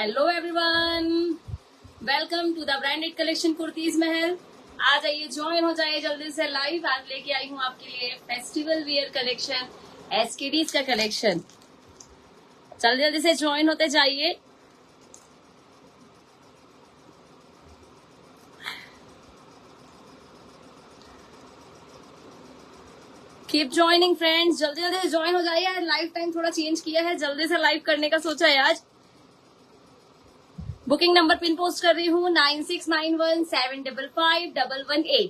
Hello everyone, welcome to the branded collection Kurtis Mahal. आ जाइए, join हो जाइए जल्दी से लाइव। आज लेके आई हूँ आपके लिए फेस्टिवल वियर कलेक्शन, एसकेडीज का कलेक्शन। जल्दी जल्दी से ज्वाइन होते जाइए। कीप ज्वाइनिंग फ्रेंड्स, जल्दी जल्दी ज्वाइन हो जाइए। लाइव टाइम थोड़ा चेंज किया है, जल्दी से लाइव करने का सोचा है आज। बुकिंग नंबर पिन पोस्ट कर रही हूँ 9691755118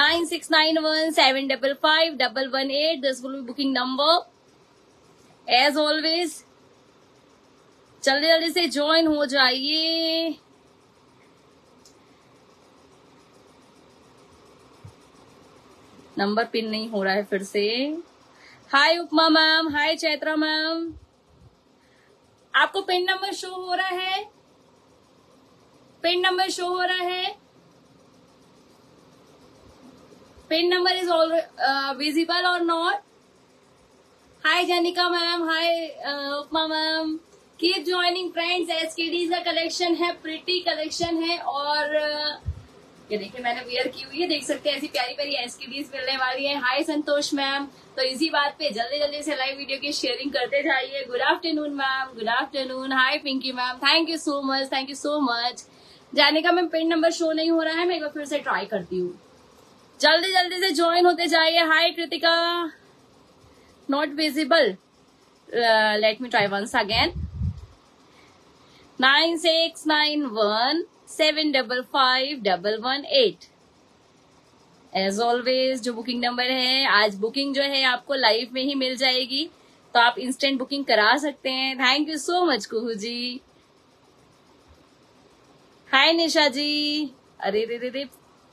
9691755118। This will be booking number as always. जल्दी जल्दी से ज्वाइन हो जाइए। नंबर पिन नहीं हो रहा है फिर से। Hi Upama ma'am, hi Chaitra ma'am, आपको पिन नंबर शो हो रहा है? पिन नंबर शो हो रहा है? Pin number is all visible और not? Hi Janika ma'am, hi Upama ma'am, keep joining friends. SKDs का कलेक्शन है, प्रिटी कलेक्शन है। और ये देखिए मैंने वेयर की हुई है, देख सकते हैं ऐसी प्यारी प्यारी एसकेडीज मिलने वाली है। Hi Santosh ma'am. तो इसी बात पे जल्दी जल्दी से लाइव वीडियो की शेयरिंग करते जाइए। Good afternoon ma'am, good afternoon. Hi Pinky ma'am, thank you so much, thank you so much. जाने का मैम पिन नंबर शो नहीं हो रहा है, मैं एक बार फिर से ट्राई करती हूँ। जल्दी जल्दी से ज्वाइन होते जाइए। Hi Kritika, not visible, let me try once again. 9691755118 as always जो बुकिंग नंबर है। आज बुकिंग जो है आपको लाइव में ही मिल जाएगी, तो आप इंस्टेंट बुकिंग करा सकते हैं। Thank you so much Kuhu ji. Hi Nisha ji. अरे रे रे रे,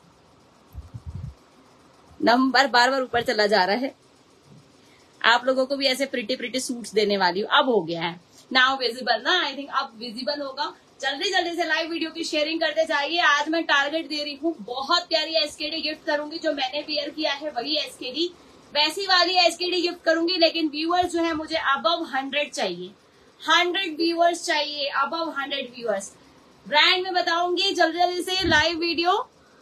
नंबर बार बार ऊपर चला जा रहा है। आप लोगों को भी ऐसे प्रिटी प्रिटी सूट्स देने वाली हूँ। अब हो गया है नाउ विजिबल ना, आई थिंक अब विजिबल होगा। जल्दी जल्दी से लाइव वीडियो की शेयरिंग करते जाइए। आज मैं टारगेट दे रही हूँ, बहुत प्यारी एसकेडी गिफ्ट करूंगी। जो मैंने वेयर किया है वही एसकेडी, वैसी वाली एसकेडी गिफ्ट करूंगी। लेकिन व्यूअर्स जो है मुझे अबव 100 चाहिए, 100 व्यूअर्स चाहिए, अबव 100 व्यूअर्स। ब्रांड में बताऊंगी जल्दी जल्दी से लाइव वीडियो।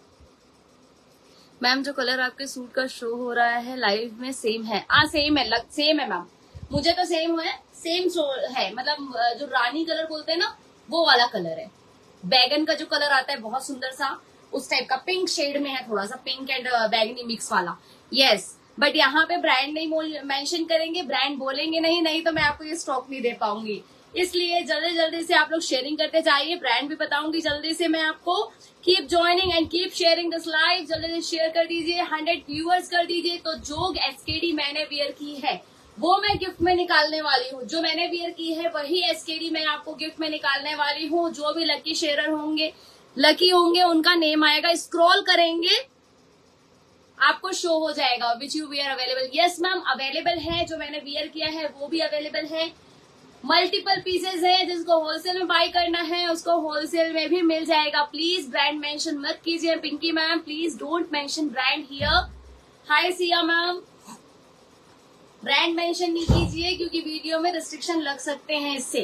मैम जो कलर आपके सूट का शो हो रहा है लाइव में सेम है? सेम है, सेम है मैम, मुझे तो सेम है, सेम शो है। मतलब जो रानी कलर बोलते हैं ना, वो वाला कलर है। बैगन का जो कलर आता है बहुत सुंदर सा, उस टाइप का पिंक शेड में है, थोड़ा सा पिंक एंड बैगनी मिक्स वाला। यस, बट यहाँ पे ब्रांड नहीं मेंशन करेंगे, ब्रांड बोलेंगे नहीं, नहीं तो मैं आपको ये स्टॉक नहीं दे पाऊंगी। इसलिए जल्दी जल्दी से आप लोग शेयरिंग करते जाइए। ब्रांड भी बताऊंगी जल्दी से मैं आपको। Keep joining and keep sharing this live. जल्दी से शेयर कर दीजिए, 100 व्यूअर्स कर दीजिए। तो जो एसकेडी मैंने वेयर की है वो मैं गिफ्ट में निकालने वाली हूँ। जो मैंने वेयर की है वही एसकेडी मैं आपको गिफ्ट में निकालने वाली हूँ। जो भी लकी शेयरर होंगे, लकी होंगे, उनका नेम आएगा, स्क्रॉल करेंगे आपको शो हो जाएगा। Which you wear available? Yes ma'am, available है। जो मैंने वेयर किया है वो भी अवेलेबल है। मल्टीपल पीसेज है, जिसको होलसेल में बाय करना है उसको होलसेल में भी मिल जाएगा। प्लीज ब्रांड मेंशन मत कीजिए Pinky ma'am, please don't mention brand here. Hi Siya ma'am, brand mention नहीं कीजिए क्योंकि वीडियो में रिस्ट्रिक्शन लग सकते हैं इससे।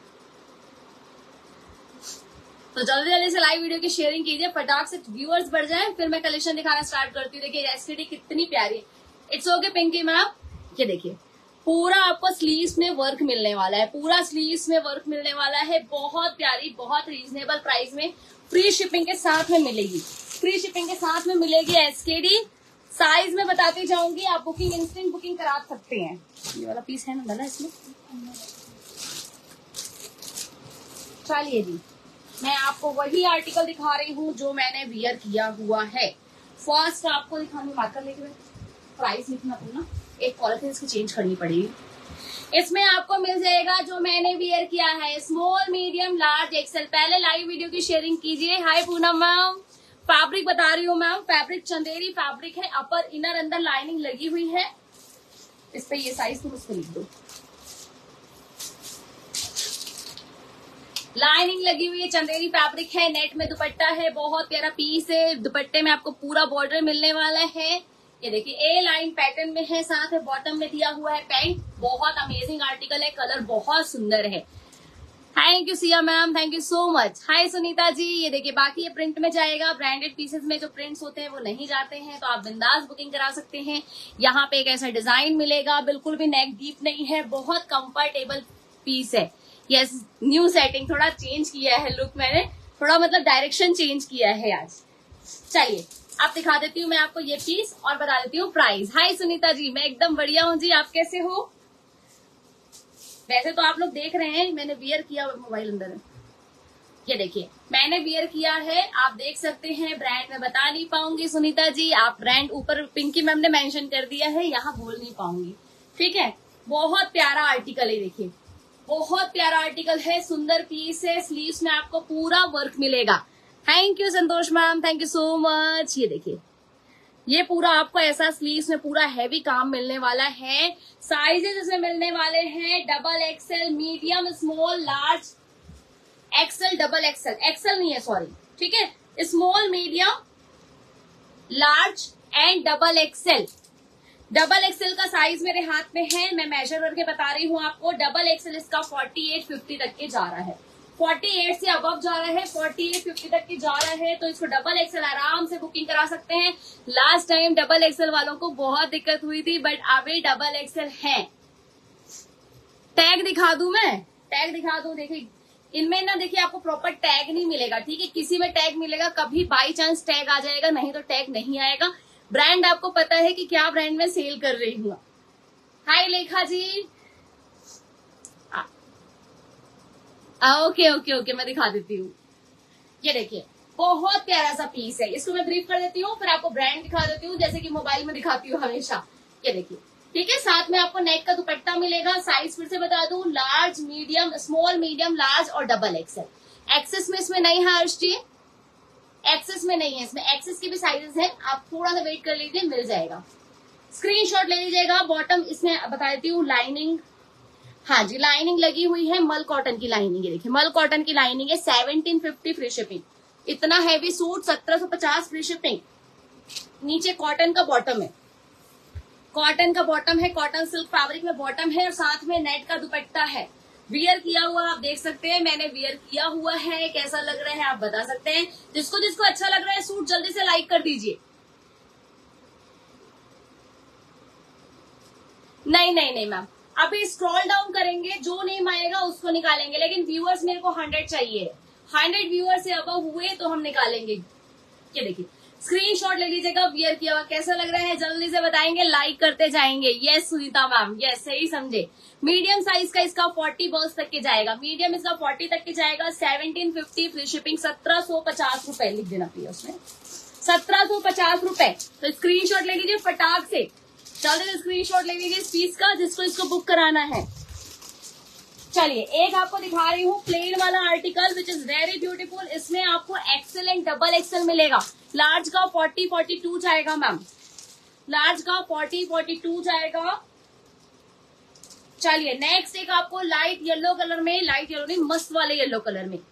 तो जल्दी जल्दी से लाइव वीडियो की शेयरिंग कीजिए, फटाक से व्यूअर्स बढ़ जाए, फिर मैं कलेक्शन दिखाना स्टार्ट करती हूँ। देखिए एसकेडी कितनी प्यारी है। इट्स ओके पिंकी मैम, ये देखिए पूरा आपको स्लीव्स में वर्क मिलने वाला है, पूरा स्लीव्स में वर्क मिलने वाला है। बहुत प्यारी, बहुत रीजनेबल प्राइस में, फ्री शिपिंग के साथ में मिलेगी, फ्री शिपिंग के साथ में मिलेगी एसकेडी। साइज में बताती जाऊंगी, आप बुकिंग इंस्टेंट बुकिंग करा सकते हैं। ये वाला पीस है ना डाला इसमें, चलिए जी मैं आपको वही आर्टिकल दिखा रही हूँ जो मैंने वियर किया हुआ है। फर्स्ट आपको दिखाने मार्कर लेके प्राइस लिखना पड़ना, एक पॉलिथीन इसकी चेंज करनी पड़ेगी। इसमें आपको मिल जाएगा जो मैंने वियर किया है, स्मॉल मीडियम लार्ज एक्सेल। पहले लाइव वीडियो की शेयरिंग कीजिए। हाय पूनम मैम, फैब्रिक बता रही हूँ मैम, फैब्रिक चंदेरी फैब्रिक है, अपर इनर अंदर लाइनिंग लगी हुई है। इस पे ये साइज तुम उसको लिख दो, लाइनिंग लगी हुई है, चंदेरी फैब्रिक है, नेट में दुपट्टा है, बहुत प्यारा पीस है। दुपट्टे में आपको पूरा बॉर्डर मिलने वाला है। ये देखिए ए लाइन पैटर्न में है, साथ में बॉटम में दिया हुआ है पैंट। बहुत अमेजिंग आर्टिकल है, कलर बहुत सुंदर है। Thank you Siya ma'am, thank you so much. Hi Sunita ji, ये देखिए बाकी ये प्रिंट में जाएगा। ब्रांडेड पीसेस में जो प्रिंट्स होते हैं वो नहीं जाते हैं, तो आप बिंदास बुकिंग करा सकते हैं। यहाँ पे एक ऐसा डिजाइन मिलेगा, बिल्कुल भी नेक डीप नहीं है, बहुत कंफर्टेबल पीस है। यस, न्यू सेटिंग, थोड़ा चेंज किया है लुक मैंने, थोड़ा मतलब डायरेक्शन चेंज किया है आज। चलिए आप दिखा देती हूँ मैं आपको ये पीस और बता देती हूँ प्राइस। हाय सुनीता जी, मैं एकदम बढ़िया हूँ जी, आप कैसे हो? वैसे तो आप लोग देख रहे हैं मैंने वियर किया, मोबाइल अंदर है, ये देखिए मैंने वियर किया है, आप देख सकते हैं। ब्रांड में बता नहीं पाऊंगी सुनीता जी, आप ब्रांड ऊपर पिंकी मैम ने मेंशन कर दिया है, यहाँ बोल नहीं पाऊंगी, ठीक है। बहुत प्यारा आर्टिकल है, देखिए बहुत प्यारा आर्टिकल है, सुंदर पीस है। स्लीव्स में आपको पूरा वर्क मिलेगा। Thank you Santosh ma'am, thank you so much. ये देखिए ये पूरा आपको ऐसा स्लीव्स में पूरा हैवी काम मिलने वाला है। साइजेस इसमें मिलने वाले हैं double XL, medium, small, large, XL, double XL, XL नहीं है सॉरी, ठीक है, small, medium, large and double XL. Double XL का साइज मेरे हाथ में है, मैं मेजर करके बता रही हूँ आपको। डबल एक्सएल इसका 48-50 तक के जा रहा है, 48 से अबव जा रहा है, 48-50 तक की जा रहा है, तो इसको डबल एक्सएल आराम से बुकिंग करा सकते हैं। लास्ट टाइम डबल एक्सएल वालों को बहुत दिक्कत हुई थी, बट अभी डबल एक्सएल है। टैग दिखा दूं मैं, टैग दिखा दूं, देखिए इनमें ना देखिए आपको प्रॉपर टैग नहीं मिलेगा, ठीक है, किसी में टैग मिलेगा, कभी बाई चांस टैग आ जाएगा, नहीं तो टैग नहीं आएगा। ब्रांड आपको पता है कि क्या ब्रांड में सेल कर रही हूँ। हाय लेखा जी, ओके ओके ओके, मैं दिखा देती हूँ। ये देखिए बहुत प्यारा सा पीस है, इसको मैं ब्रीफ कर देती हूँ, फिर आपको ब्रांड दिखा देती हूँ जैसे कि मोबाइल में दिखाती हूँ हमेशा। ये देखिए, ठीक है, साथ में आपको नेक का दुपट्टा मिलेगा। साइज फिर से बता दूं, large, medium, small, medium, large और डबल एक्सएल। एक्सेस में इसमें नहीं है हर्ष जी, एक्सेस में नहीं है, इसमें एक्सेस के भी साइजेस हैं, आप थोड़ा सा वेट कर लीजिए, मिल जाएगा। स्क्रीनशॉट ले लीजिएगा। बॉटम इसमें बता देती हूँ, लाइनिंग, हाँ जी लाइनिंग लगी हुई है, मल कॉटन की लाइनिंग है, देखिए मल कॉटन की लाइनिंग है। 1750 फ्री शिपिंग, इतना हैवी सूट 1750 फ्री शिपिंग। नीचे कॉटन का बॉटम है, कॉटन का बॉटम है, कॉटन सिल्क फैब्रिक में बॉटम है, और साथ में नेट का दुपट्टा है। वियर किया हुआ आप देख सकते हैं, मैंने वियर किया हुआ है, कैसा लग रहा है आप बता सकते हैं। जिसको जिसको अच्छा लग रहा है सूट जल्दी से लाइक कर दीजिए। नहीं नहीं नहीं मैम, अभी स्क्रॉल डाउन करेंगे, जो नेम आएगा उसको निकालेंगे, लेकिन व्यूअर्स मेरे को 100 चाहिए, 100 व्यूअर्स से अबव हुए तो हम निकालेंगे। ये देखिए स्क्रीनशॉट ले लीजिएगा, वियर किया हुआ कैसा लग रहा है जल्दी से बताएंगे, लाइक करते जाएंगे। यस सुनीता मैम, यस सही समझे। मीडियम साइज का इसका 40 बॉल्स तक के जाएगा, मीडियम इसका 40 तक के जाएगा। 1750 फ्री शिपिंग, 1750 रुपए लिख देना प्लीज उसमें, 1750 रुपए। तो स्क्रीनशॉट ले लीजिए फटाक से, जल्दी से स्क्रीनशॉट ले लीजिए इस पीस का, जिसको इसको बुक कराना है। चलिए एक आपको दिखा रही हूँ प्लेन वाला article which is very beautiful. इसमें आपको एक्सेल एंड डबल एक्सेल मिलेगा। लार्ज का 40-42 जाएगा मैम, लार्ज का 40-42 जाएगा। चलिए नेक्स्ट एक आपको लाइट येलो कलर में, लाइट येलो नहीं मस्त वाले येलो कलर में,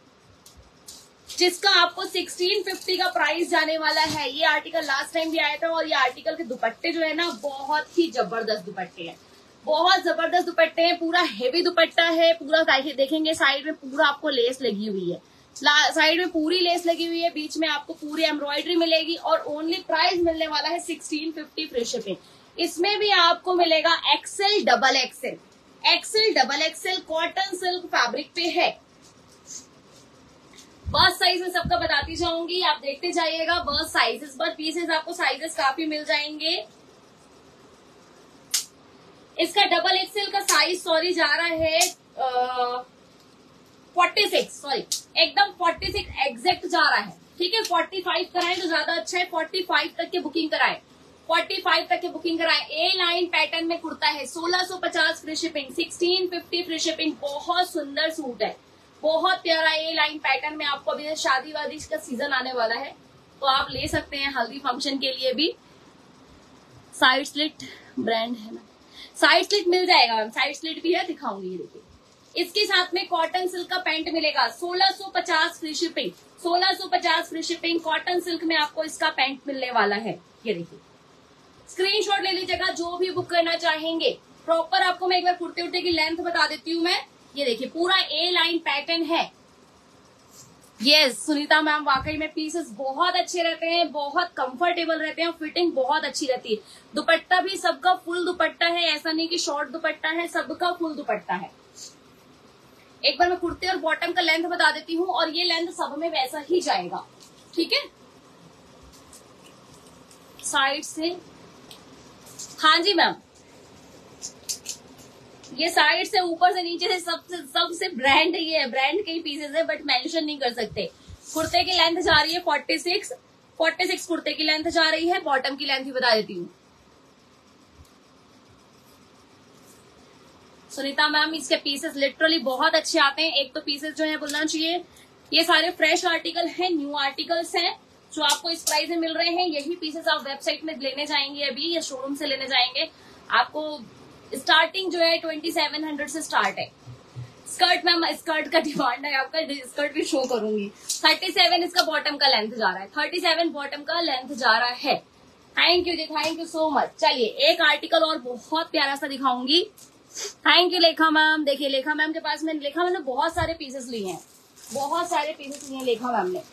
जिसका आपको 1650 का प्राइस जाने वाला है। ये आर्टिकल लास्ट टाइम भी आया था, और ये आर्टिकल के दुपट्टे जो है ना बहुत ही जबरदस्त दुपट्टे हैं, बहुत जबरदस्त दुपट्टे हैं, पूरा हेवी दुपट्टा है। पूरा देखेंगे साइड में पूरा आपको लेस लगी हुई है, साइड में पूरी लेस लगी हुई है, बीच में आपको पूरी एम्ब्रॉयडरी मिलेगी, और ओनली प्राइस मिलने वाला है 1650 फ्री शिपिंग। इसमें भी आपको मिलेगा XL double XL, XL double XL, cotton silk fabric पे है। बर्थ साइज में सबका बताती जाऊंगी, आप देखते जाइएगा। बर्थ साइजेस, बट पीसेस आपको साइजेस काफी मिल जाएंगे। इसका डबल एक्सेल का साइज सॉरी जा रहा है 46, सॉरी एकदम 46 एग्जैक्ट जा रहा है, ठीक है। 45 कराएं तो ज्यादा अच्छा है, 45 तक के बुकिंग कराएं, 45 तक के बुकिंग कराएं। ए लाइन पैटर्न में कुर्ता है, 1650 फ्री शिपिंग, 1650 फ्री शिपिंग। बहुत सुंदर सूट है, बहुत प्यारा ए लाइन पैटर्न में। आपको अभी शादी वादी का सीजन आने वाला है, तो आप ले सकते हैं हल्दी फंक्शन के लिए भी। साइड स्लिट ब्रांड है ना, साइड स्लिट मिल जाएगा मैम, साइड स्लिट भी है, दिखाऊंगी। ये देखिए इसके साथ में कॉटन सिल्क का पैंट मिलेगा, 1650 free shipping, 1650 free shipping. Cotton silk में आपको इसका पैंट मिलने वाला है। ये देखिए स्क्रीनशॉट ले लीजिएगा जो भी बुक करना चाहेंगे। प्रॉपर आपको मैं एक बार कुर्ते उर्ते की लेंथ बता देती हूँ मैं। ये देखिए पूरा ए लाइन पैटर्न है। यस सुनीता मैम, वाकई में पीसेस बहुत अच्छे रहते हैं, बहुत कंफर्टेबल रहते हैं, फिटिंग बहुत अच्छी रहती है। दुपट्टा भी सबका फुल दुपट्टा है, ऐसा नहीं कि शॉर्ट दुपट्टा है, सबका फुल दुपट्टा है। एक बार मैं कुर्ते और बॉटम का लेंथ बता देती हूँ, और ये लेंथ सब में वैसा ही जाएगा, ठीक है। साइड से, हाँ जी मैम, ये साइड से ऊपर से नीचे से सबसे ब्रांड, ये ब्रांड के ही पीसेस है, बट मेंशन नहीं कर सकते। कुर्ते की लेंथ जा रही है 46 कुर्ते की लेंथ जा रही है। बॉटम की लेंथ ही बता देती हूँ। सुनीता मैम, इसके पीसेस लिटरली बहुत अच्छे आते हैं। एक तो पीसेस जो है बोलना चाहिए, ये सारे फ्रेश आर्टिकल हैं, न्यू आर्टिकल्स हैं, जो आपको इस प्राइस में मिल रहे हैं। यही पीसेस आप वेबसाइट में लेने जाएंगे अभी, या शोरूम से लेने जाएंगे, आपको स्टार्टिंग जो है 2700 से स्टार्ट है। स्कर्ट मैम, स्कर्ट का डिमांड है आपका, स्कर्ट भी शो करूंगी। 37 इसका बॉटम का लेंथ जा रहा है, 37 बॉटम का लेंथ जा रहा है। Thank you ji, thank you so much. चलिए एक आर्टिकल और बहुत प्यारा सा दिखाऊंगी। Thank you Lekha ma'am. देखिए लेखा मैम के पास में, लेखा मैम ने बहुत सारे पीसेस लिए हैं, बहुत सारे पीसेस लिए हैं लेखा मैम ने।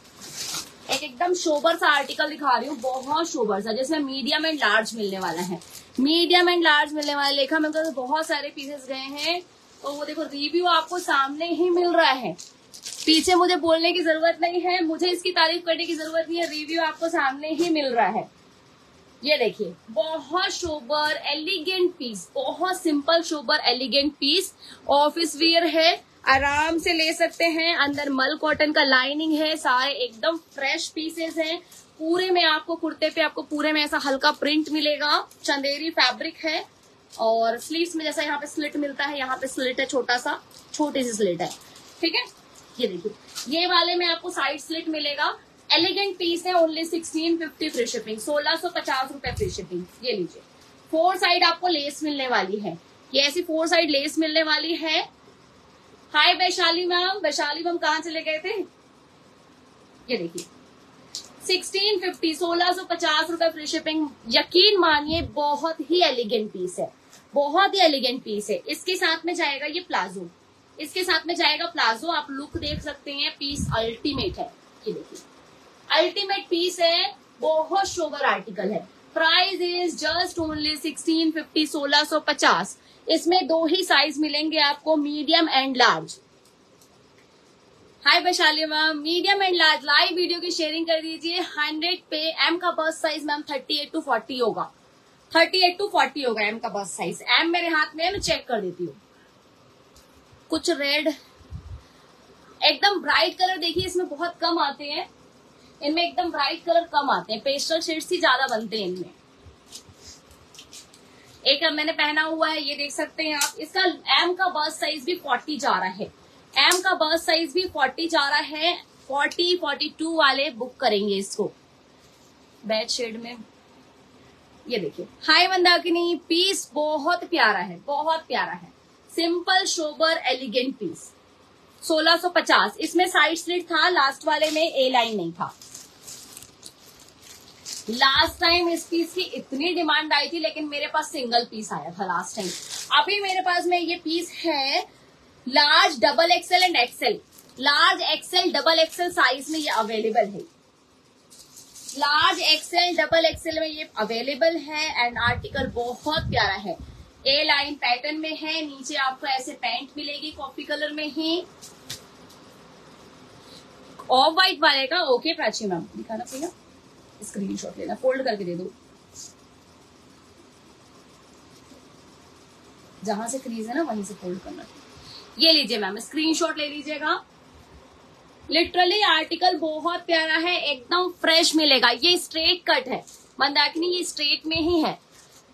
एक एकदम शोबर सा आर्टिकल दिखा रही हूँ, बहुत शोबर सा, जिसमें मीडियम एंड लार्ज मिलने वाला है। मीडियम एंड लार्ज मिलने वाले लेखा मैम तो बहुत सारे पीसेस गए हैं, तो वो देखो रिव्यू आपको सामने ही मिल रहा है, पीछे मुझे बोलने की जरूरत नहीं है, मुझे इसकी तारीफ करने की जरूरत नहीं है, रिव्यू आपको सामने ही मिल रहा है। ये देखिए बहुत शोबर एलिगेंट पीस, बहुत simple sober elegant piece, office wear है, आराम से ले सकते हैं। अंदर मल कॉटन का लाइनिंग है, सारे एकदम फ्रेश पीसेस हैं। पूरे में आपको कुर्ते पे आपको पूरे में ऐसा हल्का प्रिंट मिलेगा, चंदेरी फैब्रिक है, और स्लीव्स में जैसा यहाँ पे स्लिट मिलता है, यहाँ पे स्लिट है, छोटा सा, छोटी सी स्लिट है, ठीक है। ये देखिए ये वाले में आपको साइड स्लिट मिलेगा। एलिगेंट पीस है, ओनली 1650 फ्री शिपिंग, 1650 रुपए फ्री शिपिंग। ये लीजिए 4 साइड आपको लेस मिलने वाली है, ये ऐसी 4 साइड लेस मिलने वाली है। Hi Vaishali ma'am, Vaishali ma'am कहाँ चले गए थे। ये देखिए 1650, 1650 रुपए फ्री शिपिंग। यकीन मानिए बहुत ही एलिगेंट पीस है, बहुत ही एलिगेंट पीस है। इसके साथ में जाएगा ये प्लाजो, इसके साथ में जाएगा प्लाजो। आप लुक देख सकते हैं, पीस अल्टीमेट है। ये देखिए अल्टीमेट पीस है, बहुत शोबर आर्टिकल है। Price is just only 1650, 1650। इसमें 2 ही साइज मिलेंगे आपको, medium and large. Hi Vaishali ma'am, medium and large. Live video की शेयरिंग कर दीजिए। 100 पे एम का बस साइज मैम 38 to 40 होगा, 38 to 40 होगा एम का बस साइज। एम मेरे हाथ में है, मैं चेक कर देती हूँ। कुछ रेड एकदम ब्राइट कलर देखिए, इसमें बहुत कम आते हैं, इनमें एकदम ब्राइट कलर कम आते हैं, पेस्टल शेड्स ही ज्यादा बनते हैं इनमें। एक मैंने पहना हुआ है, ये देख सकते हैं आप। इसका एम का बर्स्ट साइज भी 40 जा रहा है, एम का बर्स्ट साइज भी 40 जा रहा है। 40, 42 वाले बुक करेंगे इसको बेड शेड में। ये देखिए हाय मंदाकिनी, पीस बहुत प्यारा है, बहुत प्यारा है। Simple sober elegant piece 1650। इसमें साइड स्लिट था, लास्ट वाले में ए लाइन नहीं था। लास्ट टाइम इस पीस की इतनी डिमांड आई थी, लेकिन मेरे पास सिंगल पीस आया था लास्ट टाइम। अभी मेरे पास में ये पीस है large, double XL and XL. Large, XL, double XL size में ये अवेलेबल है। लार्ज, एक्सएल, डबल एक्सएल में ये अवेलेबल है। एंड आर्टिकल बहुत प्यारा है, ए लाइन पैटर्न में है। नीचे आपको ऐसे पैंट मिलेगी कॉफी कलर में ही, ऑफ व्हाइट वाले का। ओके प्राची मैम, दिखाना पड़ेगा, स्क्रीनशॉट लेना, फोल्ड करके दे दो। जहां से क्रीज है ना वहीं से फोल्ड करना। ये लीजिए मैम, स्क्रीनशॉट ले लीजिएगा। लिटरली आर्टिकल बहुत प्यारा है, एकदम फ्रेश मिलेगा। ये स्ट्रेट कट है मंदाकिनी, ये स्ट्रेट में ही है।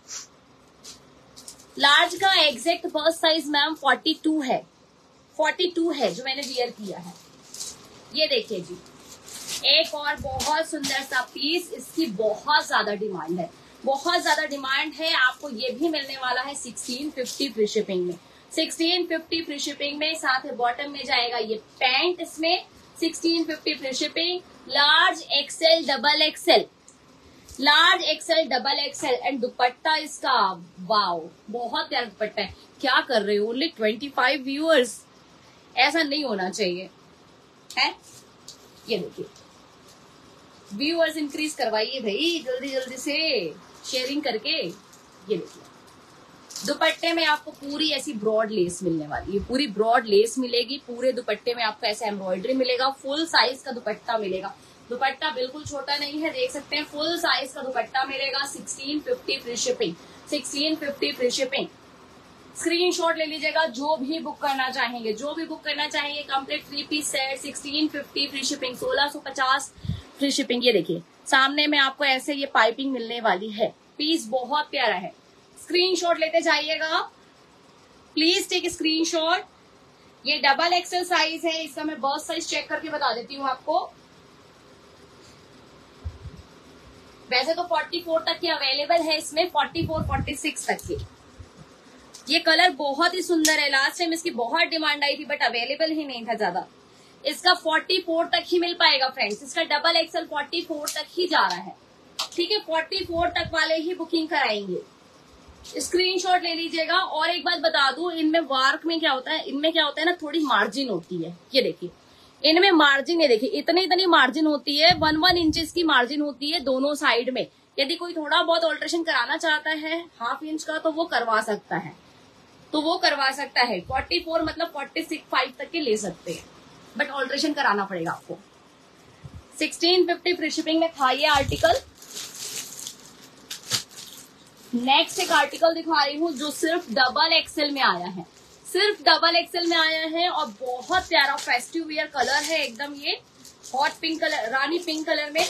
लार्ज का एग्जैक्ट बर्स्ट साइज मैम 42 है, 42 है जो मैंने वियर किया है। ये देखिए जी, एक और बहुत सुंदर सा पीस, इसकी बहुत ज्यादा डिमांड है, बहुत ज्यादा डिमांड है। आपको ये भी मिलने वाला है 1650 फ्री शिपिंग में, 1650 फ्री शिपिंग में। साथ में बॉटम में जाएगा ये पैंट, इसमें 1650 free shipping. Large, XL, double XL, large, XL, double XL. And dupatta इसका वाओ, बहुत प्यारा दुपट्टा है। क्या कर रहे हो, ओनली 25 व्यूअर्स, ऐसा नहीं होना चाहिए है। ये देखिए व्यूअर्स इंक्रीज करवाइए भाई जल्दी जल्दी से शेयरिंग करके। ये देखिए दुपट्टे में आपको पूरी ऐसी ब्रॉड लेस मिलने वाली है, पूरी ब्रॉड लेस मिलेगी। पूरे दुपट्टे में आपको ऐसा एम्ब्रॉयडरी मिलेगा। फुल साइज का दुपट्टा मिलेगा। दुपट्टा बिल्कुल छोटा नहीं है, देख सकते हैं फुल साइज का दुपट्टा मिलेगा। 1650 free shipping, 1650 free shipping. Screenshot ले लीजिएगा जो भी बुक करना चाहेंगे, जो भी बुक करना चाहेंगे। Complete 3 piece set 1650 free shipping, 1650 free shipping. ये देखिए सामने में आपको ऐसे ये पाइपिंग मिलने वाली है। पीस बहुत प्यारा है। स्क्रीनशॉट लेते जाइएगा, प्लीज टेक स्क्रीनशॉट। ये डबल एक्सेल साइज है, इसका मैं बर्स्ट साइज चेक करके बता देती हूँ आपको। वैसे तो 44 तक की अवेलेबल है इसमें, 44 46 तक की। ये कलर बहुत ही सुंदर है, लास्ट टाइम इसकी बहुत डिमांड आई थी बट अवेलेबल ही नहीं था ज्यादा। इसका 44 तक ही मिल पाएगा फ्रेंड्स, इसका डबल एक्सेल 44 तक ही जा रहा है। ठीक है, 44 तक वाले ही बुकिंग कराएंगे। स्क्रीनशॉट ले लीजिएगा। और एक बात बता दूं, इनमें वर्क में क्या होता है, इनमें क्या होता है ना, थोड़ी मार्जिन होती है। ये देखिए इनमें मार्जिन, ये देखिए इतनी मार्जिन होती है, 1 इंचेस की मार्जिन होती है दोनों साइड में। यदि कोई थोड़ा बहुत ऑल्ट्रेशन कराना चाहता है ½ इंच का तो वो करवा सकता है, 44 मतलब 45 तक के ले सकते हैं, बट ऑल्ट्रेशन कराना पड़ेगा आपको। 1650 फ्री शिपिंग में था ये आर्टिकल। नेक्स्ट एक आर्टिकल दिखा रही हूँ जो सिर्फ डबल एक्सेल में आया है, सिर्फ डबल एक्सेल में आया है और बहुत प्यारा फेस्टिव वियर कलर है एकदम। ये हॉट पिंक कलर, रानी पिंक कलर में।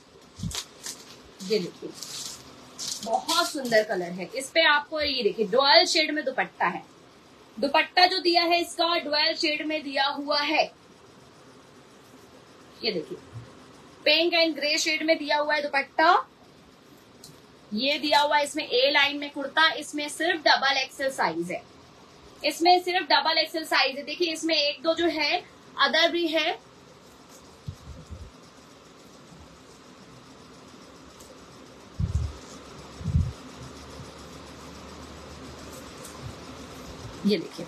ये देखिए बहुत सुंदर कलर है। इस पे आपको ये देखिए डुअल शेड में दुपट्टा है। दुपट्टा जो दिया है इसका डुअल शेड में दिया हुआ है। ये देखिए पिंक एंड ग्रे शेड में दिया हुआ है दुपट्टा। ये दिया हुआ है इसमें ए लाइन में कुर्ता। इसमें सिर्फ डबल एक्सेल साइज है, इसमें सिर्फ डबल एक्सेल साइज है। देखिए इसमें एक दो जो है अदर भी है। ये देखिए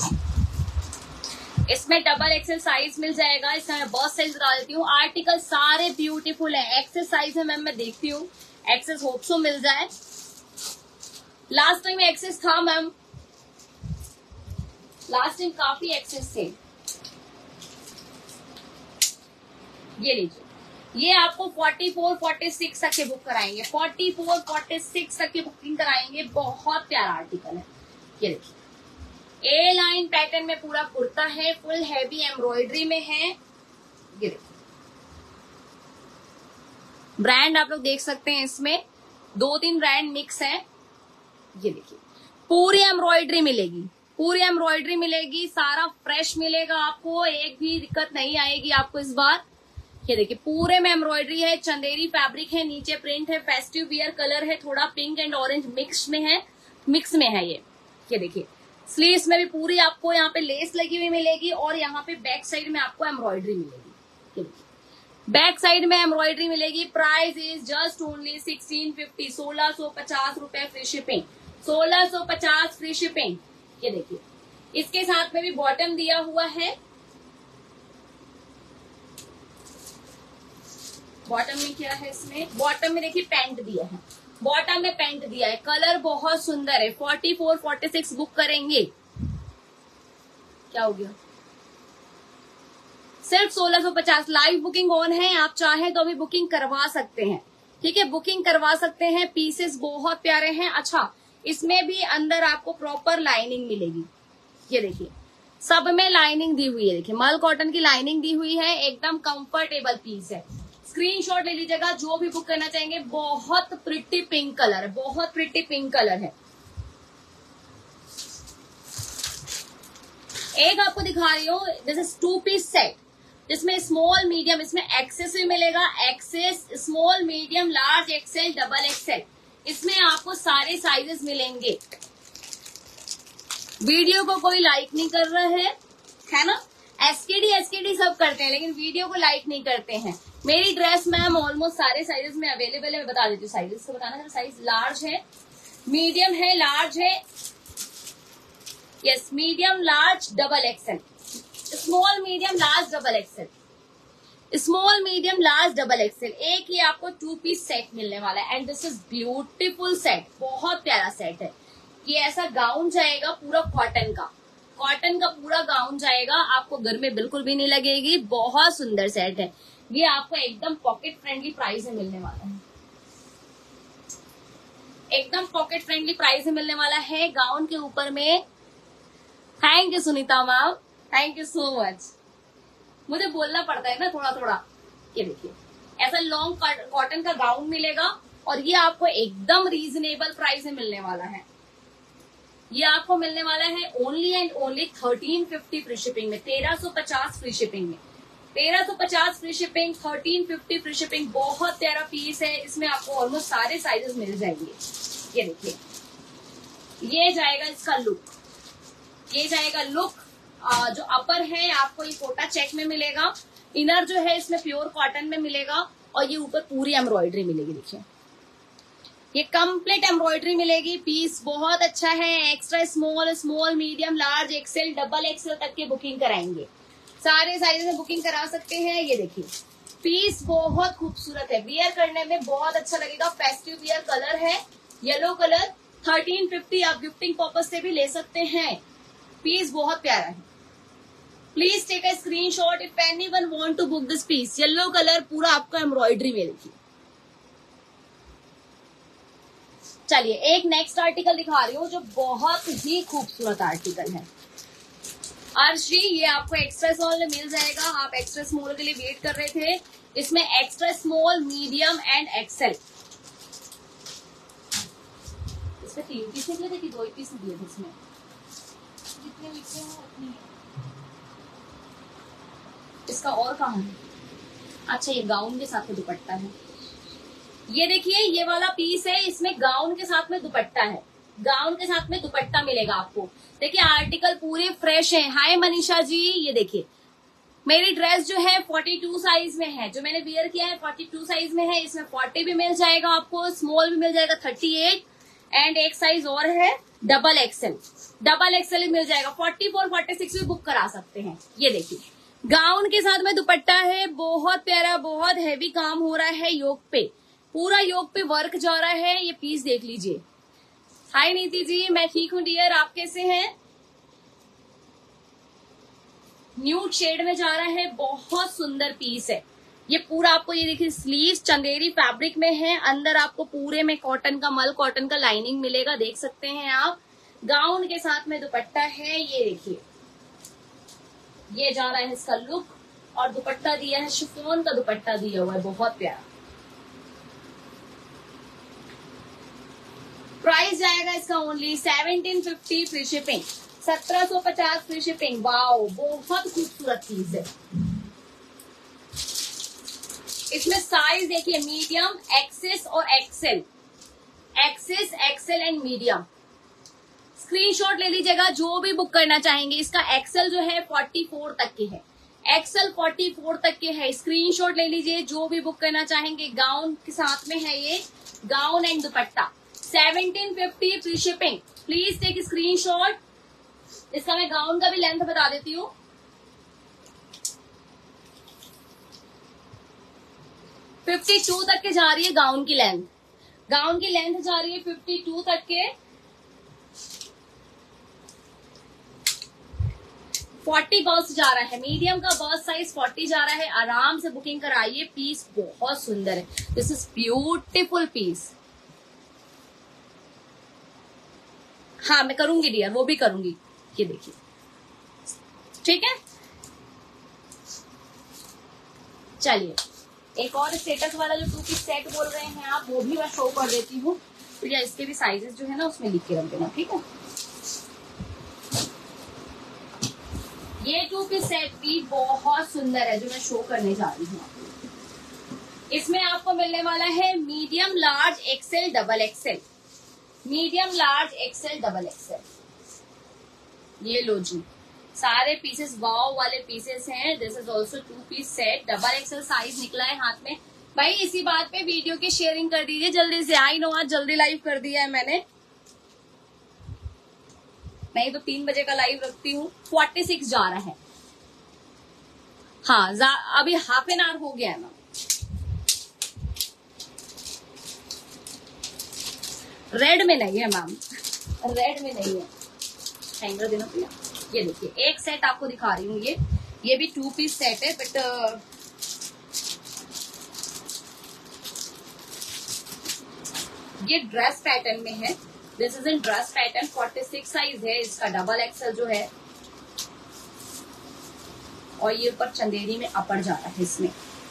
इसमें डबल एक्सेल साइज मिल जाएगा। इसका मैं बर्स्ट साइज बता देती हूँ। आर्टिकल सारे ब्यूटीफुल है। एक्सेल साइज है मैम, मैं देखती हूँ एक्सेस होप सो मिल जाए। लास्ट टाइम एक्सेस था मैम, लास्ट टाइम काफी एक्सेस थे। ये लीजिए, ये आपको 44 46 तक के बुक कराएंगे, 44 46 तक की बुकिंग कराएंगे। बहुत प्यारा आर्टिकल है। ये देखिए ए लाइन पैटर्न में पूरा कुर्ता है, फुल हैवी एम्ब्रॉयडरी में है। ये देखिए ब्रांड आप लोग देख सकते हैं, इसमें 2-3 ब्रांड मिक्स है। ये देखिए पूरी एम्ब्रॉयडरी मिलेगी, पूरी एम्ब्रॉयडरी मिलेगी, सारा फ्रेश मिलेगा आपको, एक भी दिक्कत नहीं आएगी आपको इस बार। ये देखिए पूरे में एम्ब्रॉयडरी है, चंदेरी फैब्रिक है, नीचे प्रिंट है, फेस्टिव वियर कलर है, थोड़ा पिंक एंड ऑरेंज मिक्स में है ये देखिए स्लीव्स में भी पूरी आपको यहाँ पे लेस लगी हुई मिलेगी और यहाँ पे बैक साइड में आपको एम्ब्रॉयडरी मिलेगी। बैक साइड में एम्ब्रॉयडरी मिलेगी। प्राइस इज जस्ट ओनली 1650, 1650 रुपए फ्री शिपिंग, 1650 फ्री शिपिंग। ये देखिए इसके साथ में भी बॉटम दिया हुआ है। बॉटम में क्या है, इसमें बॉटम में देखिए पैंट दिया है, बॉटम में पैंट दिया है। कलर बहुत सुंदर है। 44 46 बुक करेंगे। क्या हो गया, सिर्फ 1650। लाइव बुकिंग ऑन है, आप चाहें तो अभी बुकिंग करवा सकते हैं। ठीक है, बुकिंग करवा सकते हैं। पीसेस बहुत प्यारे हैं। अच्छा इसमें भी अंदर आपको प्रॉपर लाइनिंग मिलेगी। ये देखिए सब में लाइनिंग दी हुई है। देखिए मल कॉटन की लाइनिंग दी हुई है, एकदम कंफर्टेबल पीस है। स्क्रीनशॉट ले लीजिएगा जो भी बुक करना चाहेंगे। बहुत प्रिटी पिंक कलर है, बहुत प्रिटी पिंक कलर है। एक आपको दिखा रही हूँ, दिस इज 2 पीस सेट जिसमें स्मॉल मीडियम, इसमें एक्सेस भी मिलेगा, XS small medium large XL double XL, इसमें आपको सारे साइजेस मिलेंगे। वीडियो को कोई लाइक नहीं कर रहा है ना। एसकेडी सब करते हैं लेकिन वीडियो को लाइक नहीं करते हैं। मेरी ड्रेस मैम ऑलमोस्ट सारे साइजेस में अवेलेबल है। मैं बता देती हूँ साइजेस को बताना। साइज लार्ज है, मीडियम है, लार्ज है, yes medium large double XL, small medium large double XL, small medium large double XL. एक ही आपको 2 पीस सेट मिलने वाला है and this is beautiful set, बहुत प्यारा सेट है। ये ऐसा गाउन जाएगा पूरा कॉटन का पूरा गाउन जाएगा, आपको गर्मी बिल्कुल भी नहीं लगेगी, बहुत सुंदर सेट है। ये आपको एकदम पॉकेट फ्रेंडली प्राइस में मिलने वाला है, एकदम पॉकेट फ्रेंडली प्राइस में मिलने वाला है गाउन के ऊपर में। Thank you Sunita ma'am, thank you so much. मुझे बोलना पड़ता है ना थोड़ा थोड़ा। ये देखिए ऐसा लॉन्ग कॉटन का गाउन मिलेगा और ये आपको एकदम रीजनेबल प्राइस में मिलने वाला है। ये आपको मिलने वाला है only and only 1350 free shipping में, 1350 फ्री शिपिंग में, 1350 फ्री शिपिंग, 1350 फ्री शिपिंग। बहुत प्यारा पीस है, इसमें आपको ऑलमोस्ट सारे साइजेस मिल जाएंगे। ये देखिए ये जाएगा इसका लुक, ये जाएगा लुक। जो अपर है आपको ये कोटा चेक में मिलेगा, इनर जो है इसमें प्योर कॉटन में मिलेगा और ये ऊपर पूरी एम्ब्रॉयडरी मिलेगी। देखिए ये कंप्लीट एम्ब्रॉयडरी मिलेगी। पीस बहुत अच्छा है, extra small, small medium large XL double XL तक के बुकिंग कराएंगे, सारे साइज में बुकिंग करा सकते हैं। ये देखिए पीस बहुत खूबसूरत है, वियर करने में बहुत अच्छा लगेगा। फेस्टिव वियर कलर है येलो कलर, 1350 आप गिफ्टिंग पर्पज से भी ले सकते हैं। पीस बहुत प्यारा है। Please take a screenshot if anyone want to book this piece. Yellow colour पूरा आपको एम्ब्रॉयडरी मिलेगी। चलिए एक नेक्स्ट आर्टिकल दिखा रही हूँ जो बहुत ही खूबसूरत आर्टिकल है। अर्श जी ये आपको एक्स्ट्रा स्मॉल में मिल जाएगा, आप एक्स्ट्रा स्मॉल के लिए वेट कर रहे थे। इसमें extra small, medium and XL. इसमें 3 पीस निकले थे कि 2 पीस दिए थे इसमें? जितने लिखे हैं उतने ही। इसका और कहाँ है? अच्छा ये गाउन के साथ में दुपट्टा है। ये देखिए ये वाला पीस है, इसमें गाउन के साथ में दुपट्टा है, गाउन के साथ में दुपट्टा मिलेगा आपको। देखिए आर्टिकल पूरे फ्रेश है। हाय मनीषा जी, ये देखिए मेरी ड्रेस जो है 42 साइज में है, जो मैंने वियर किया है 42 साइज में है। इसमें 40 भी मिल जाएगा आपको, स्मॉल भी मिल जाएगा 38 एंड एक साइज और है डबल एक्सेल, डबल एक्सेल मिल जाएगा। 44 46 भी बुक करा सकते हैं। ये देखिए गाउन के साथ में दुपट्टा है, बहुत प्यारा, बहुत हैवी काम हो रहा है योक पे, पूरा योक पे वर्क जा रहा है। ये पीस देख लीजिए। हाय नीति जी, मैं ठीक हूँ डियर, आप कैसे हैं? न्यूड शेड में जा रहा है, बहुत सुंदर पीस है। ये पूरा आपको ये देखिए स्लीव चंदेरी फैब्रिक में है, अंदर आपको पूरे में कॉटन का, मल कॉटन का लाइनिंग मिलेगा, देख सकते हैं आप। गाउन के साथ में दुपट्टा है। ये देखिए ये जा रहा है इसका लुक और दुपट्टा दिया है, शिफॉन का दुपट्टा दिया हुआ है, बहुत प्यारा। प्राइस जाएगा इसका only 1750 free shipping, 1750 free shipping. Wow बहुत खूबसूरत चीज है। इसमें साइज देखिए मीडियम, एक्सेस और XL, XS, XL and medium. Screenshot ले लीजिएगा जो भी बुक करना चाहेंगे। इसका एक्सेल जो है 44 तक के है, एक्सेल 44 तक के है। स्क्रीनशॉट ले लीजिए जो भी बुक करना चाहेंगे। गाउन के साथ में है ये, gown and dupatta, 1750 free shipping. Please take screenshot. इसका मैं गाउन का भी लेंथ बता देती हूँ। फिफ्टी 52 तक के जा रही है गाउन की लेंथ, गाउन की लेंथ जा रही है 52 तक के। 40 बर्स्ट जा रहा है, मीडियम का बर्स्ट साइज 40 जा रहा है। आराम से बुकिंग कराइए, पीस बहुत सुंदर है। This is beautiful piece. हाँ मैं करूंगी डियर, वो भी करूंगी। ये देखिए ठीक है। चलिए एक और स्टेटस वाला जो 2 पीस सेट बोल रहे हैं आप, वो भी मैं शो कर देती हूँ। तो या इसके भी साइजेस जो है ना उसमें लिख के रख देना, ठीक है। ये 2 पीस सेट भी बहुत सुंदर है जो मैं शो करने जा रही हूँ आपको। इसमें आपको मिलने वाला है medium large XL double XL, medium large XL double XL. ये लो जी सारे पीसेस वाव वाले पीसेस हैं। This is also 2 piece set, double XL size निकला है हाथ में। भाई इसी बात पे वीडियो की शेयरिंग कर दीजिए जल्दी से। आई नो आज जल्दी लाइव कर दिया है मैंने, नहीं तो 3 बजे का लाइव रखती हूँ। 46 जा रहा है। हाँ, अभी हाफ एन आवर हो गया है मैम। रेड में नहीं है मैम, रेड में नहीं है। हैंगर देना भैया। ये देखिए एक सेट आपको दिखा रही हूँ, ये भी 2 पीस सेट है, बट ये ड्रेस पैटर्न में है। This is in dress pattern. 46 size है इसका, डबल एक्सल जो है, और ये ऊपर चंदेरी में अपर जा रहा है इसमें।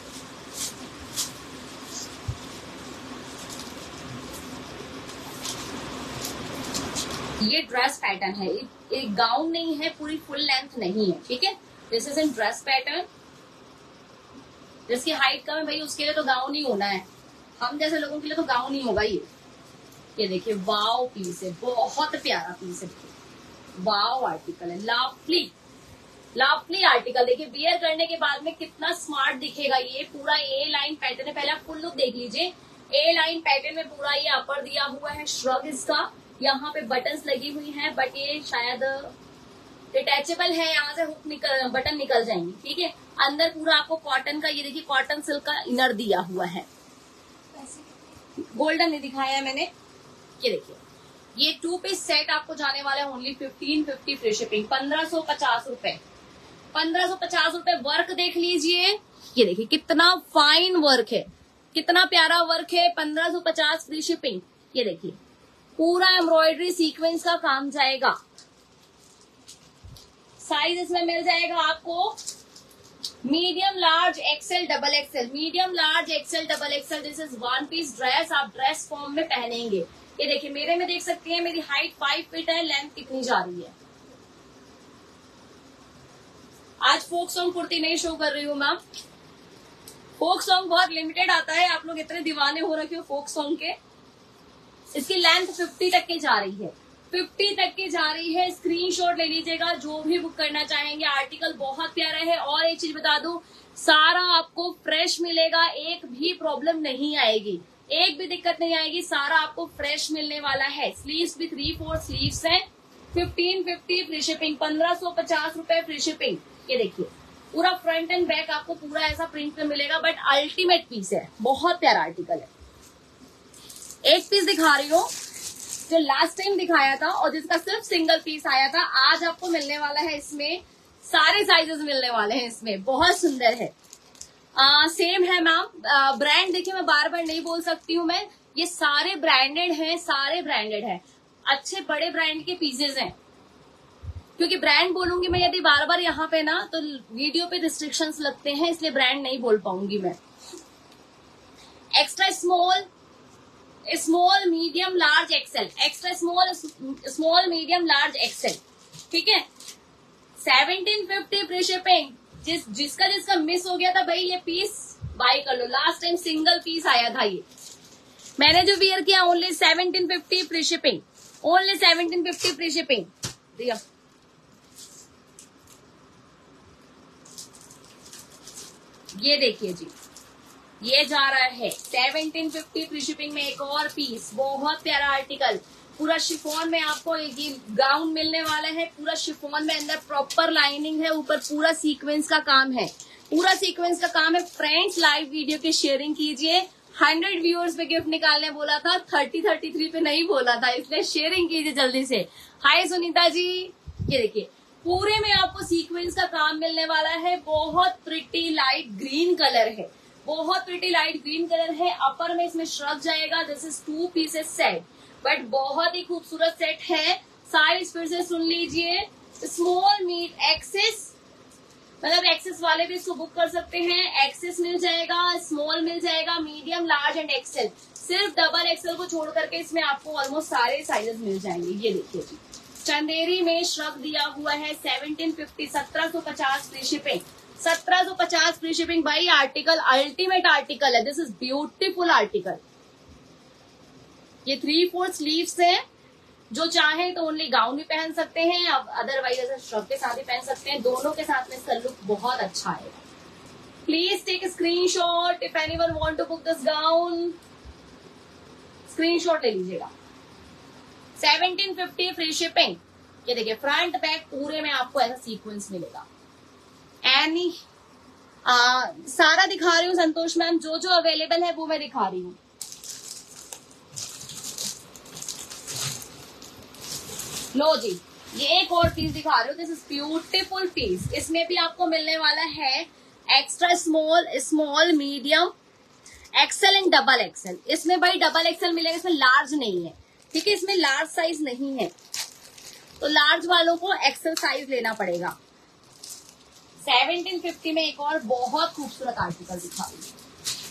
ये ड्रेस पैटर्न है, एक गाउन नहीं है, पूरी फुल लेंथ नहीं है, ठीक है। This is in dress pattern. जिसकी हाइट कम है भाई उसके लिए तो गाउन ही होना है, हम जैसे लोगों के लिए तो गाउन ही होगा। ये देखिए वाव पीस है, बहुत प्यारा पीस है, वाव आर्टिकल है, लवली आर्टिकल। देखिए वियर करने के बाद में कितना स्मार्ट दिखेगा। ये पूरा ए लाइन पैटर्न है, पहले आप फुल लुक देख लीजिए। ए लाइन पैटर्न में पूरा ये अपर दिया हुआ है, श्रग इसका, यहाँ पे बटन्स लगी हुई हैं, बट ये शायद डिटैचेबल है, यहाँ से हुक बटन निकल जाएंगे, ठीक है। अंदर पूरा आपको कॉटन का, ये देखिए कॉटन सिल्क का इनर दिया हुआ है। गोल्डन नहीं दिखाया है मैंने। ये देखिए ये 2 पीस सेट आपको जाने वाला है ओनली 1550 फ्री शिपिंग, 1550 रुपए, 1550 रुपए। वर्क देख लीजिए, ये देखिए कितना फाइन वर्क है, कितना प्यारा वर्क है। 1550 फ्री शिपिंग। ये देखिए पूरा एम्ब्रॉयडरी सीक्वेंस का काम जाएगा। साइज इसमें मिल जाएगा आपको medium, large, XL, double XL. Medium, large, XL, double XL. This is 1 piece dress, आप ड्रेस फॉर्म में पहनेंगे। ये देखिए मेरे में देख सकते हैं, मेरी हाइट 5 फीट है, लेंथ कितनी जा रही है। आज फोक सॉन्ग कुर्ती नहीं शो कर रही हूँ मैम, फोक सॉन्ग बहुत लिमिटेड आता है, आप लोग इतने दीवाने हो रखे हो फोक सॉन्ग के। इसकी लेंथ 50 तक की जा रही है, 50 तक की जा रही है। स्क्रीनशॉट ले लीजिएगा जो भी बुक करना चाहेंगे। आर्टिकल बहुत प्यारा है, और एक चीज बता दूं, सारा आपको फ्रेश मिलेगा, एक भी प्रॉब्लम नहीं आएगी, एक भी दिक्कत नहीं आएगी, सारा आपको फ्रेश मिलने वाला है। स्लीव्स भी 3/4 स्लीव्स हैं। 1550 फ्री शिपिंग, 1550 रुपए फ्री शिपिंग। ये देखिए पूरा फ्रंट एंड बैक आपको पूरा ऐसा प्रिंट में मिलेगा, बट अल्टीमेट पीस है, बहुत प्यारा आर्टिकल है। एक पीस दिखा रही हूँ जो लास्ट टाइम दिखाया था और जिसका सिर्फ सिंगल पीस आया था, आज आपको मिलने वाला है। इसमें सारे साइजेस मिलने वाले हैं, इसमें बहुत सुंदर है। सेम है मैम। ब्रांड देखिए मैं बार बार नहीं बोल सकती हूँ मैं, ये सारे ब्रांडेड हैं, सारे ब्रांडेड हैं, अच्छे बड़े ब्रांड के पीसेज हैं। क्योंकि ब्रांड बोलूंगी मैं यदि बार बार यहाँ पे ना, तो वीडियो पे रिस्ट्रिक्शंस लगते हैं, इसलिए ब्रांड नहीं बोल पाऊंगी मैं। Extra small, small, medium, large, XL. Extra small, small, medium, large, XL, ठीक है। 1750 फ्री शिपिंग। जिसका मिस हो गया था भाई, ये पीस बाय कर लो। लास्ट टाइम सिंगल पीस आया था, ये मैंने जो वियर किया, only 1750 free shipping, only 1750 free shipping दिया। ये देखिए जी, ये जा रहा है 1750 फ्री शिपिंग में। एक और पीस, बहुत प्यारा आर्टिकल, पूरा शिफॉन में आपको ये गाउन मिलने वाला है, पूरा शिफॉन में, अंदर प्रॉपर लाइनिंग है, ऊपर पूरा सीक्वेंस का काम है, पूरा सीक्वेंस का काम है। फ्रेंड्स लाइव वीडियो की शेयरिंग कीजिए। 100 व्यूअर्स पे गिफ्ट निकालने बोला था, 33 पे नहीं बोला था, इसलिए शेयरिंग कीजिए जल्दी से। हाय सुनीता जी। ये देखिए पूरे में आपको सीक्वेंस का काम मिलने वाला है, बहुत प्रिटी लाइट ग्रीन कलर है, बहुत प्रिटी लाइट ग्रीन कलर है। अपर में इसमें श्रग जाएगा। This is 2 pieces set, but बहुत ही खूबसूरत सेट है। साइज फिर से सुन लीजिए, स्मॉल, मीड, एक्सेस, मतलब एक्सेस वाले भी इसको बुक कर सकते हैं। एक्सेस मिल जाएगा, स्मॉल मिल जाएगा, मीडियम, लार्ज एंड एक्सेल। सिर्फ डबल एक्सेल को छोड़ करके इसमें आपको ऑलमोस्ट सारे साइजेस मिल जाएंगे। ये देखिए जी, चंदेरी में श्रग दिया हुआ है। 1750, 1750 फ्री शिपिंग, 1750 फ्री शिपिंग। भाई आर्टिकल अल्टीमेट आर्टिकल है, दिस इज ब्यूटीफुल आर्टिकल। ये 3/4 स्लीव्स है, जो चाहे तो ओनली गाउन भी पहन सकते हैं, अब अदरवाइज श्रग के साथ भी पहन सकते हैं, दोनों के साथ में इसका लुक बहुत अच्छा है। Please take screenshot if anyone want to book this gown, screenshot ले लीजिएगा। 1750 फ्री शिपिंग। ये देखिए फ्रंट बैक पूरे में आपको ऐसा सीक्वेंस मिलेगा। एनी सारा दिखा रही हूँ संतोष मैम, जो जो अवेलेबल है वो मैं दिखा रही हूँ। लो जी, ये एक और पीस दिखा रही हूँ, दिस इज ब्यूटीफुल पीस। इसमें भी आपको मिलने वाला है extra small, small, medium, XL and double XL. इसमें भाई डबल एक्सेल मिलेगा, इसमें लार्ज नहीं है, ठीक है, इसमें लार्ज साइज नहीं है, तो लार्ज वालों को एक्सेल साइज लेना पड़ेगा। 1750 में एक और बहुत खूबसूरत आर्टिकल दिखा रही हूँ,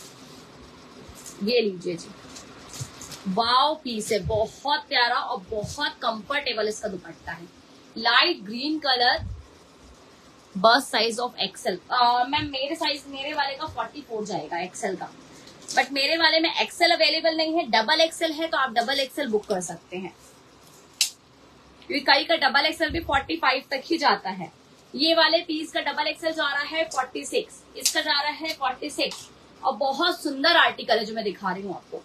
ये लीजिए जी, वाव पीस है, बहुत प्यारा और बहुत कंफर्टेबल इसका दुपट्टा है। लाइट ग्रीन कलर, बस साइज ऑफ एक्सेल। मैम मेरे वाले का 44 जाएगा एक्सेल का, बट मेरे वाले में एक्सेल अवेलेबल नहीं है, डबल एक्सेल है, तो आप डबल एक्सेल बुक कर सकते हैं, क्योंकि कई का डबल एक्सेल भी 45 तक ही जाता है। ये वाले पीस का डबल एक्सेल जा रहा है 46, इसका जा रहा है 46, और बहुत सुंदर आर्टिकल है जो मैं दिखा रही हूँ आपको।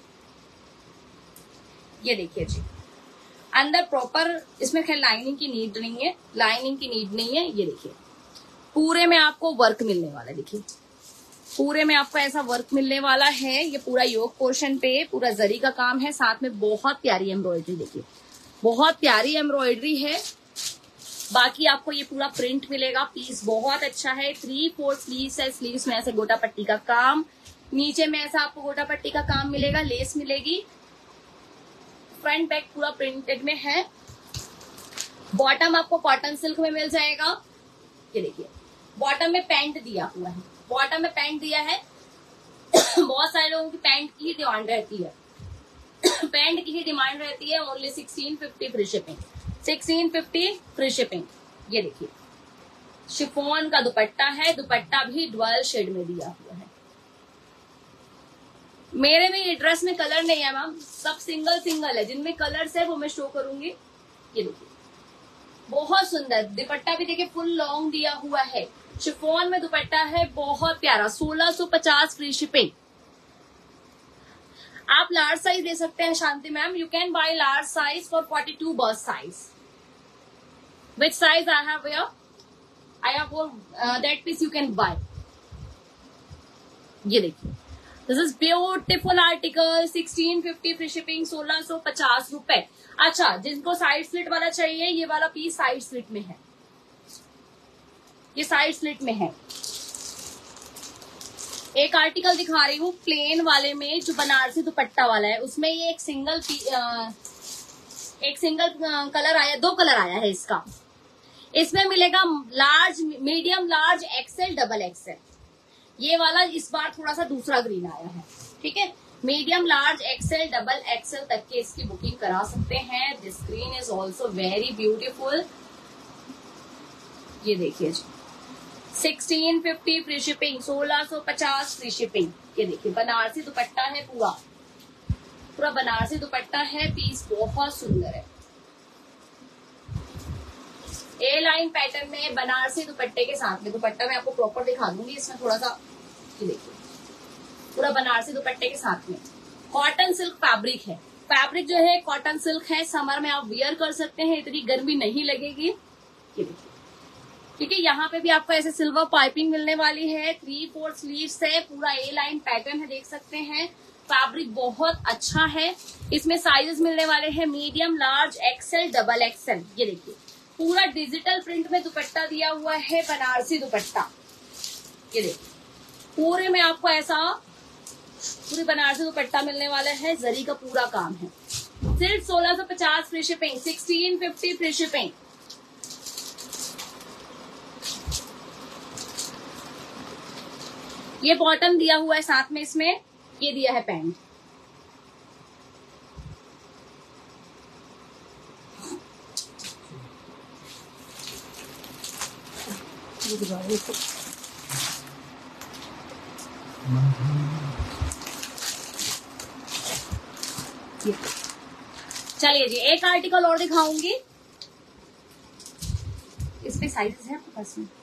ये देखिए जी, अंदर प्रॉपर, इसमें खैर लाइनिंग की नीड नहीं है, लाइनिंग की नीड नहीं है। ये देखिए पूरे में आपको वर्क मिलने वाला है, देखिए पूरे में आपको ऐसा वर्क मिलने वाला है। ये पूरा योक पोर्शन पे पूरा जरी का काम है, साथ में बहुत प्यारी एम्ब्रॉयडरी, देखिए बहुत प्यारी एम्ब्रॉयडरी है। बाकी आपको ये पूरा प्रिंट मिलेगा, पीस बहुत अच्छा है। 3/4 स्लीव्स है, स्लीव्स में ऐसे गोटा पट्टी का काम, नीचे में ऐसा आपको गोटा पट्टी का काम मिलेगा, लेस मिलेगी, फ्रंट बैक पूरा प्रिंटेड में है। बॉटम आपको कॉटन सिल्क में मिल जाएगा। ये देखिए बॉटम में पैंट दिया हुआ है, बॉटम में पैंट दिया है। बहुत सारे लोगों की पैंट की ही डिमांड रहती है, पैंट की ही डिमांड रहती है। Only 1650 free shipping, 1650 free shipping. ये देखिए शिफॉन का दुपट्टा है, दुपट्टा भी डुअल शेड में दिया हुआ है। मेरे में ये ड्रेस में कलर नहीं है मैम, सब सिंगल सिंगल है, जिनमें कलर्स है वो मैं शो करूंगी। ये देखिए बहुत सुंदर दुपट्टा भी देखिए, फुल लॉन्ग दिया हुआ है, शिफॉन में दुपट्टा है, बहुत प्यारा। 1650 फ्री शिपिंग। आप लार्ज साइज ले सकते हैं Shanti ma'am, you can buy large size for 42 burst size. Which size I have wear, I have that piece you can buy. ये देखिए this is beautiful article, 1650 free shipping, 1650 रुपए। अच्छा, जिनको side slit वाला चाहिए, ये वाला पीस साइड स्लिट में है, ये साइड स्लिट में है। एक आर्टिकल दिखा रही हूँ प्लेन वाले में, जो बनारसी दुपट्टा वाला है, उसमें ये एक सिंगल कलर आया, 2 कलर आया है इसका। इसमें मिलेगा large, medium, large, XL, double XL. ये वाला इस बार थोड़ा सा दूसरा ग्रीन आया है, ठीक है। Medium, large, XL, double XL तक के इसकी बुकिंग करा सकते हैं। This green is also very beautiful. ये देखिए जी 1650 फ्री शिपिंग, 1650 फ्री शिपिंग। ये देखिए बनारसी दुपट्टा है, पूरा पूरा बनारसी दुपट्टा है, पीस बहुत सुंदर है। ए लाइन पैटर्न में बनारसी दुपट्टे के साथ में, दुपट्टा मैं आपको प्रॉपर दिखा दूंगी, इसमें थोड़ा सा, ये देखिए पूरा बनारसी दुपट्टे के साथ में। कॉटन सिल्क फैब्रिक है, फैब्रिक जो है कॉटन सिल्क है, समर में आप वियर कर सकते हैं, इतनी गर्मी नहीं लगेगी। ये देखिए ठीक है, यहाँ पे भी आपको ऐसे सिल्वर पाइपिंग मिलने वाली है, 3/4 स्लीव्स है, पूरा ए लाइन पैटर्न है, देख सकते हैं। फैब्रिक बहुत अच्छा है। इसमें साइजेस मिलने वाले हैं medium, large, XL, double XL. ये देखिए पूरा डिजिटल प्रिंट में दुपट्टा दिया हुआ है, बनारसी दुपट्टा। ये देखिए पूरे में आपको ऐसा पूरी बनारसी दुपट्टा मिलने वाला है, जरी का पूरा काम है। सिर्फ 1650 फ्री शिपिंग, 1650 फ्री शिपिंग। ये बॉटम दिया हुआ है, साथ में इसमें ये दिया है पैंट। चलिए जी एक आर्टिकल और दिखाऊंगी, इस पे साइजेस है आपके पास में।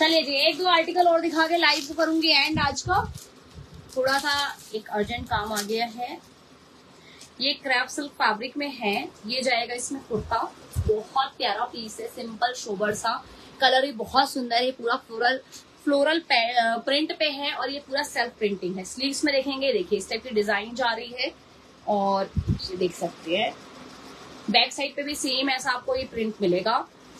चलिए जी, एक दो आर्टिकल और दिखा के लाइव करूंगी एंड आज का। थोड़ा सा एक अर्जेंट काम आ गया है। ये क्रैप सिल्क फैब्रिक में है, ये जाएगा इसमें कुर्ता। बहुत प्यारा पीस है, सिंपल सोबर सा, कलर भी बहुत सुंदर है, पूरा फ्लोरल प्रिंट पे है और ये पूरा सेल्फ प्रिंटिंग है। स्लीव्स में देखेंगे, देखिए इस टाइप की डिजाइन जा रही है और ये देख सकते हैं बैक साइड पे भी सेम ऐसा आपको ये प्रिंट मिलेगा।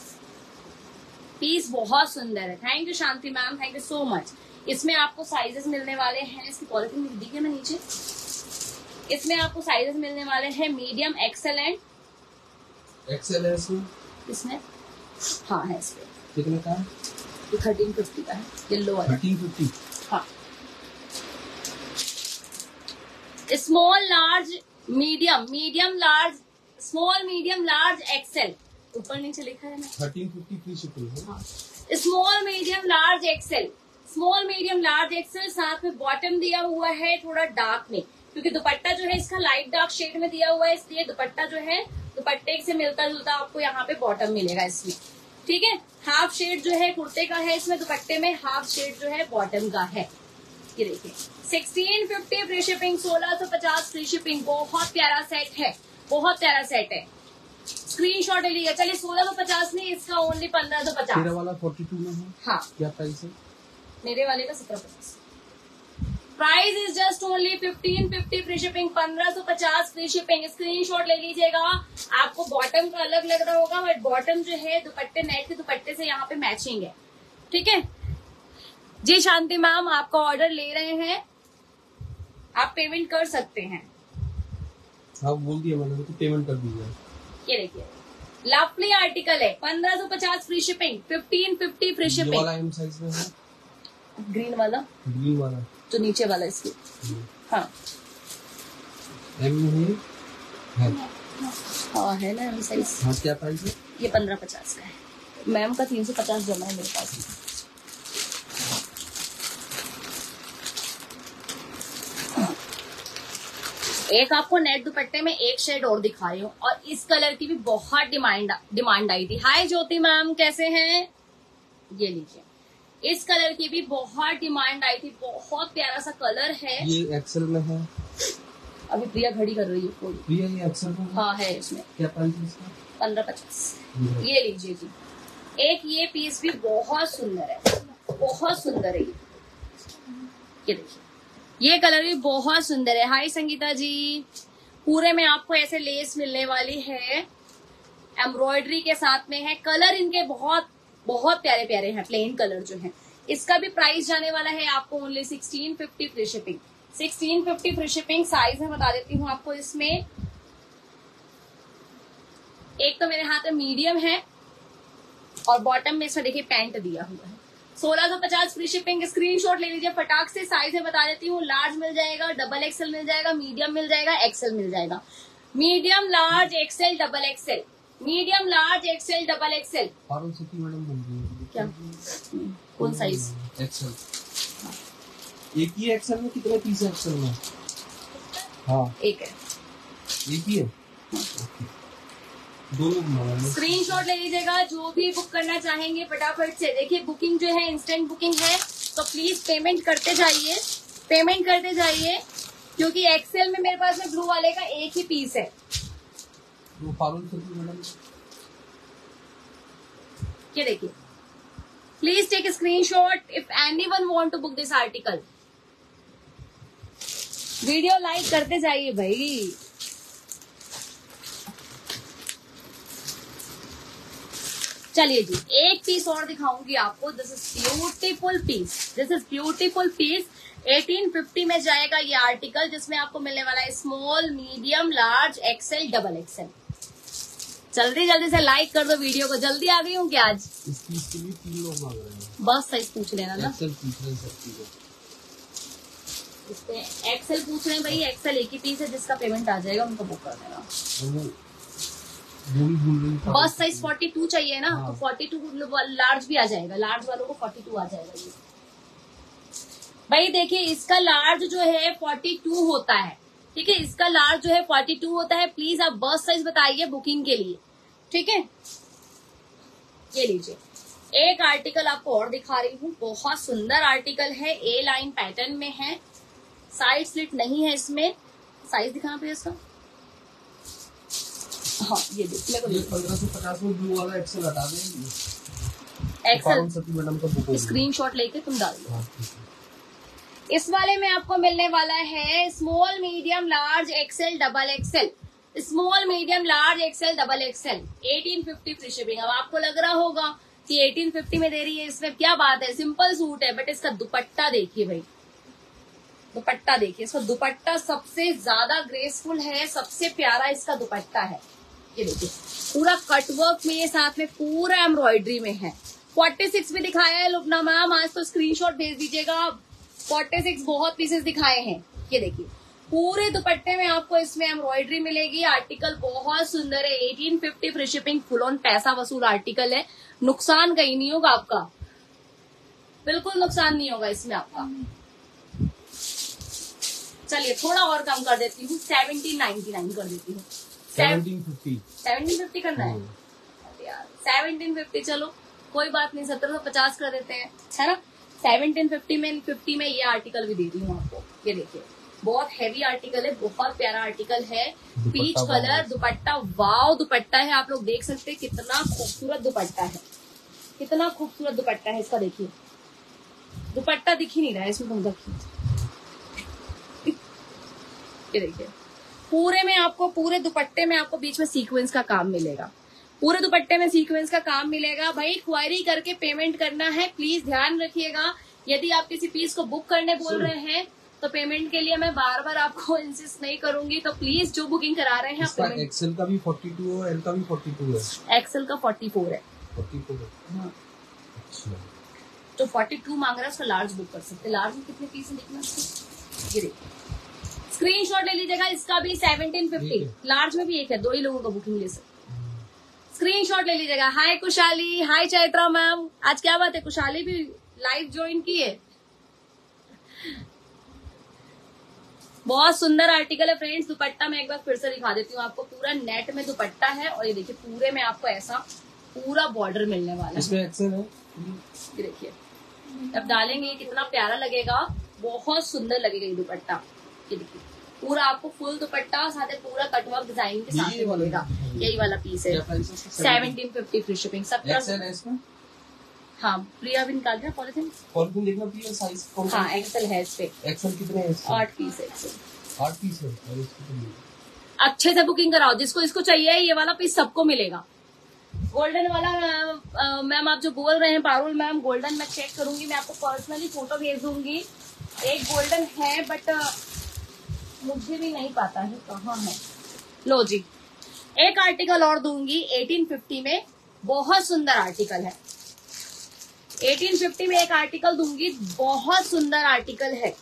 पीस बहुत सुंदर है। Thank you Shanti ma'am, thank you so much. इसमें आपको साइजेस मिलने वाले हैं, इसकी पॉलिथीन लिख दी है मैं नीचे। इसमें आपको साइजेस मिलने वाले हैं मीडियम, एक्सेल एंड एक्सेल है इसमें। हाँ है इसमें। कितने का है? 1350 का है, येलो वाला 1350। हाँ, small large medium, medium large, small medium large XL, ऊपर नीचे लिखा है ना 1350 फ्री शिपिंग है। हाँ, small medium large XL, small medium large XL. साथ में बॉटम दिया हुआ है थोड़ा डार्क में, क्योंकि दुपट्टा जो है इसका लाइट डार्क शेड में दिया हुआ है, इसलिए दुपट्टा जो है दुपट्टे से मिलता जुलता आपको यहाँ पे बॉटम मिलेगा इसमें। ठीक है, हाफ शेड जो है कुर्ते का है इसमें, दुपट्टे में हाफ शेड जो है बॉटम का है। ये देखिए 1650 फ्री शिपिंग, 1650 फ्री शिपिंग। बहुत प्यारा सेट है, बहुत प्यारा सेट है। स्क्रीनशॉट ले लीजिए। चलिए 1650 नहीं, इसका ओनली 1550। मेरा वाला 42 में है। हाँ, क्या प्राइस है? मेरे वाले का 1750। Price is just only 1550 free shipping, 1550 free shipping. Screenshot ले लीजिएगा। आपको बॉटम का अलग लग रहा होगा, बट बॉटम जो है दुपट्टे, नेट के दुपट्टे से यहाँ पे मैचिंग है। ठीक है जी। शांति मैम आपका ऑर्डर ले रहे हैं, आप पेमेंट कर सकते हैं। आप बोल दिया मैंने तो पेमेंट कर दीजिए। ये देखिए लवली आर्टिकल है, 1550 फ्री शिपिंग, 1550 फ्री शिपिंग। वाला एम साइज में है, ग्रीन वाला, ग्रीन वाला जो नीचे वाला इसकी। हाँ एम में है। हाँ है ना एम साइज। हाँ, क्या प्राइस है? ये 1550 का है। मैम का 350 जमा है मेरे पास। एक आपको नेट दुपट्टे में एक शेड और दिखा रही हूँ, और इस कलर की भी बहुत डिमांड आई थी। हाय ज्योति मैम, कैसे हैं? ये लीजिए, इस कलर की भी बहुत डिमांड आई थी, बहुत प्यारा सा कलर है। ये एक्सेल में है। अभी प्रिया घड़ी कर रही है कोई। प्रिया ये एक्सेल में है? हाँ है इसमें। क्या प्राइस है इसका? 1550। ये लीजिए जी। एक ये पीस भी बहुत सुंदर है, बहुत सुंदर है। ये देखिए, ये कलर भी बहुत सुंदर है। हाय संगीता जी। पूरे में आपको ऐसे लेस मिलने वाली है, एम्ब्रॉयडरी के साथ में है। कलर इनके बहुत बहुत प्यारे प्यारे हैं, प्लेन कलर जो है। इसका भी प्राइस जाने वाला है आपको only 1650 free shipping, 1650 free shipping. Size मैं बता देती हूँ आपको। इसमें एक तो मेरे हाथ में मीडियम है और बॉटम में इसमें देखिए पैंट दिया हुआ है। 1650 फ्री शिपिंग। स्क्रीनशॉट ले लीजिए फटाक से। साइज में बता देती हूँ, लार्ज मिल जाएगा, डबल एक्सेल मिल जाएगा, मीडियम मिल जाएगा, एक्सेल मिल जाएगा। Medium, large, XL, double XL, medium, large, XL, double XL. Parul city madam बोल रही है। क्या कौन साइज? एक्सेल। एक ही एक्सेल में कितने पीस है एक्सेल में? हाँ एक है, एक ही है। दोनों स्क्रीनशॉट ले लीजिएगा। जो भी बुक करना चाहेंगे फटाफट से। देखिए बुकिंग जो है इंस्टेंट बुकिंग है, तो प्लीज पेमेंट करते जाइए, पेमेंट करते जाइए, क्योंकि एक्सेल में मेरे पास में ब्लू वाले का एक ही पीस है। वो पारुल सिटी मैडम, ये देखिए, please take screenshot if anyone want to book this article. Video like करते जाइए भाई। चलिए जी, एक पीस और दिखाऊंगी आपको। This is beautiful piece, this is beautiful piece. 1850 में जाएगा ये आर्टिकल, जिसमें आपको मिलने वाला है small, medium, large, XL, double XL. जल्दी जल्दी से लाइक कर दो वीडियो को। जल्दी आ गई हूँ क्या आज? इस पीस के लिए 3 लोग मांग रहे हैं। बस साइज पूछ लेना ना। एक्सेल पूछ रहे हैं सब चीजें। इसमें एक्सेल पूछ रहे हैं भाई, एक्सेल एक ही पीस है, जिसका पेमेंट आ जाएगा उनको बुक कर देना। बस साइज 42 चाहिए ना, हाँ। तो 42 लार्ज भी आ जाएगा, लार्ज वालों को 42 आ जाएगा ये। भाई देखिए, इसका लार्ज जो है 42 होता है, ठीक है, इसका लार्ज जो है 42 होता है। प्लीज आप बस साइज बताइए बुकिंग के लिए, ठीक है। ये लीजिए, एक आर्टिकल आपको और दिखा रही हूँ, बहुत सुंदर आर्टिकल है, ए लाइन पैटर्न में है, साइड स्लिट नहीं है इसमें। साइज दिखाना प्लीज इसका। हाँ ये देखिए, 1550 में ब्लू वाला एक्सेल हटा देंगे। एक्सेल मैडम का बुक स्क्रीनशॉट लेके तुम डाल दो। हाँ, इस वाले में आपको मिलने वाला है small medium large XL double XL, small medium large XL double XL, 1850 free shipping. अब आपको लग रहा होगा कि 1850 में दे रही है, इसमें क्या बात है, सिंपल सूट है, बट इसका दुपट्टा देखिए भाई, दुपट्टा देखिए, इसका दुपट्टा सबसे ज्यादा ग्रेसफुल है, सबसे प्यारा इसका दुपट्टा है। ये देखिए पूरा कटवर्क में, ये साथ में पूरा एम्ब्रॉयडरी में है। 46 में दिखाया है लुबना मैम, आज तो स्क्रीनशॉट भेज दीजिएगा। 46 बहुत पीसेस दिखाए हैं। ये देखिए पूरे दुपट्टे में आपको इसमें एम्ब्रॉयडरी मिलेगी। आर्टिकल बहुत सुंदर है, 1850 फ्री शिपिंग, फुल ऑन पैसा वसूल आर्टिकल है। नुकसान कहीं नहीं होगा आपका, बिल्कुल नुकसान नहीं होगा इसमें आपका। चलिए थोड़ा और कम कर देती हूँ, 1799 कर देती हूँ। 1750 करना है यार, 1750 चलो कोई बात नहीं, 1750 कर देते हैं, है ना। 1750 में 50 में ये आर्टिकल भी दे दी हूँ आपको। ये देखिए बहुत हैवी आर्टिकल है, बहुत प्यारा आर्टिकल है, पीच कलर दुपट्टा, वाव दुपट्टा है। आप लोग देख सकते हैं कितना खूबसूरत दुपट्टा है, कितना खूबसूरत दुपट्टा है इसका। देखिए दुपट्टा दिख ही नहीं रहा है इसमें, तुम देखिए। ये देखिए पूरे में आपको, पूरे दुपट्टे में आपको बीच में सीक्वेंस का काम मिलेगा, पूरे दुपट्टे में सीक्वेंस का काम मिलेगा। भाई क्वायरी करके पेमेंट करना है, प्लीज ध्यान रखिएगा। यदि आप किसी पीस को बुक करने बोल रहे हैं तो पेमेंट के लिए मैं बार बार आपको इंसिस्ट नहीं करूंगी, तो प्लीज जो बुकिंग करा रहे हैं आप। एक्सेल का भी 42 है, एल का भी 42 है, एक्सेल का 44 है, 44 है। हाँ। अच्छा तो 42 मांग रहा है, उसका लार्ज बुक कर सकते हैं। लार्ज में कितने पीस है देखना, ये देखिए स्क्रीनशॉट ले लीजिएगा। इसका भी 1750, लार्ज में भी एक है, 2 ही लोगों का बुकिंग ले सकते, स्क्रीनशॉट ले लीजिएगा। हाय कुशाली, हाय चैत्रा मैम, आज क्या बात है, कुशाली भी लाइव ज्वाइन की है। बहुत सुंदर आर्टिकल है फ्रेंड्स। दुपट्टा मैं एक बार फिर से दिखा देती हूँ आपको, पूरा नेट में दुपट्टा है, और ये देखिए पूरे में आपको ऐसा पूरा बॉर्डर मिलने वाला है। इसमें एक्सेल है, ये देखिए अब डालेंगे कितना प्यारा लगेगा, बहुत सुंदर लगेगा ये दुपट्टा। ये देखिए पूरा आपको फुल दुपट्टा, साथ ही पूरा कटवर्क डिजाइन के साथ में मिलेगा। यही वाला पीस है, 1750 फ्री शिपिंग। 17 हाँ प्रिया भी निकाल दिया पॉलिथीन देखना प्रिया साइज कौन सा। हाँ एक्सेल है इस पे। एक्सेल कितने है इसके? 8 पीस है एक्सेल, 8 पीस है। और इसको तो अच्छे से बुकिंग कराओ, जिसको इसको चाहिए ये वाला पीस सबको मिलेगा। गोल्डन वाला मैम आप जो बोल रहे हैं पारुल मैम, गोल्डन मैं चेक करूंगी, मैं आपको पर्सनली फोटो भेज दूंगी। एक गोल्डन है बट मुझे भी नहीं पता है कहाँ है। लो जी एक आर्टिकल और दूंगी 1850 में, बहुत सुंदर आर्टिकल है। 1850 में एक आर्टिकल दूंगी, बहुत सुंदर आर्टिकल है।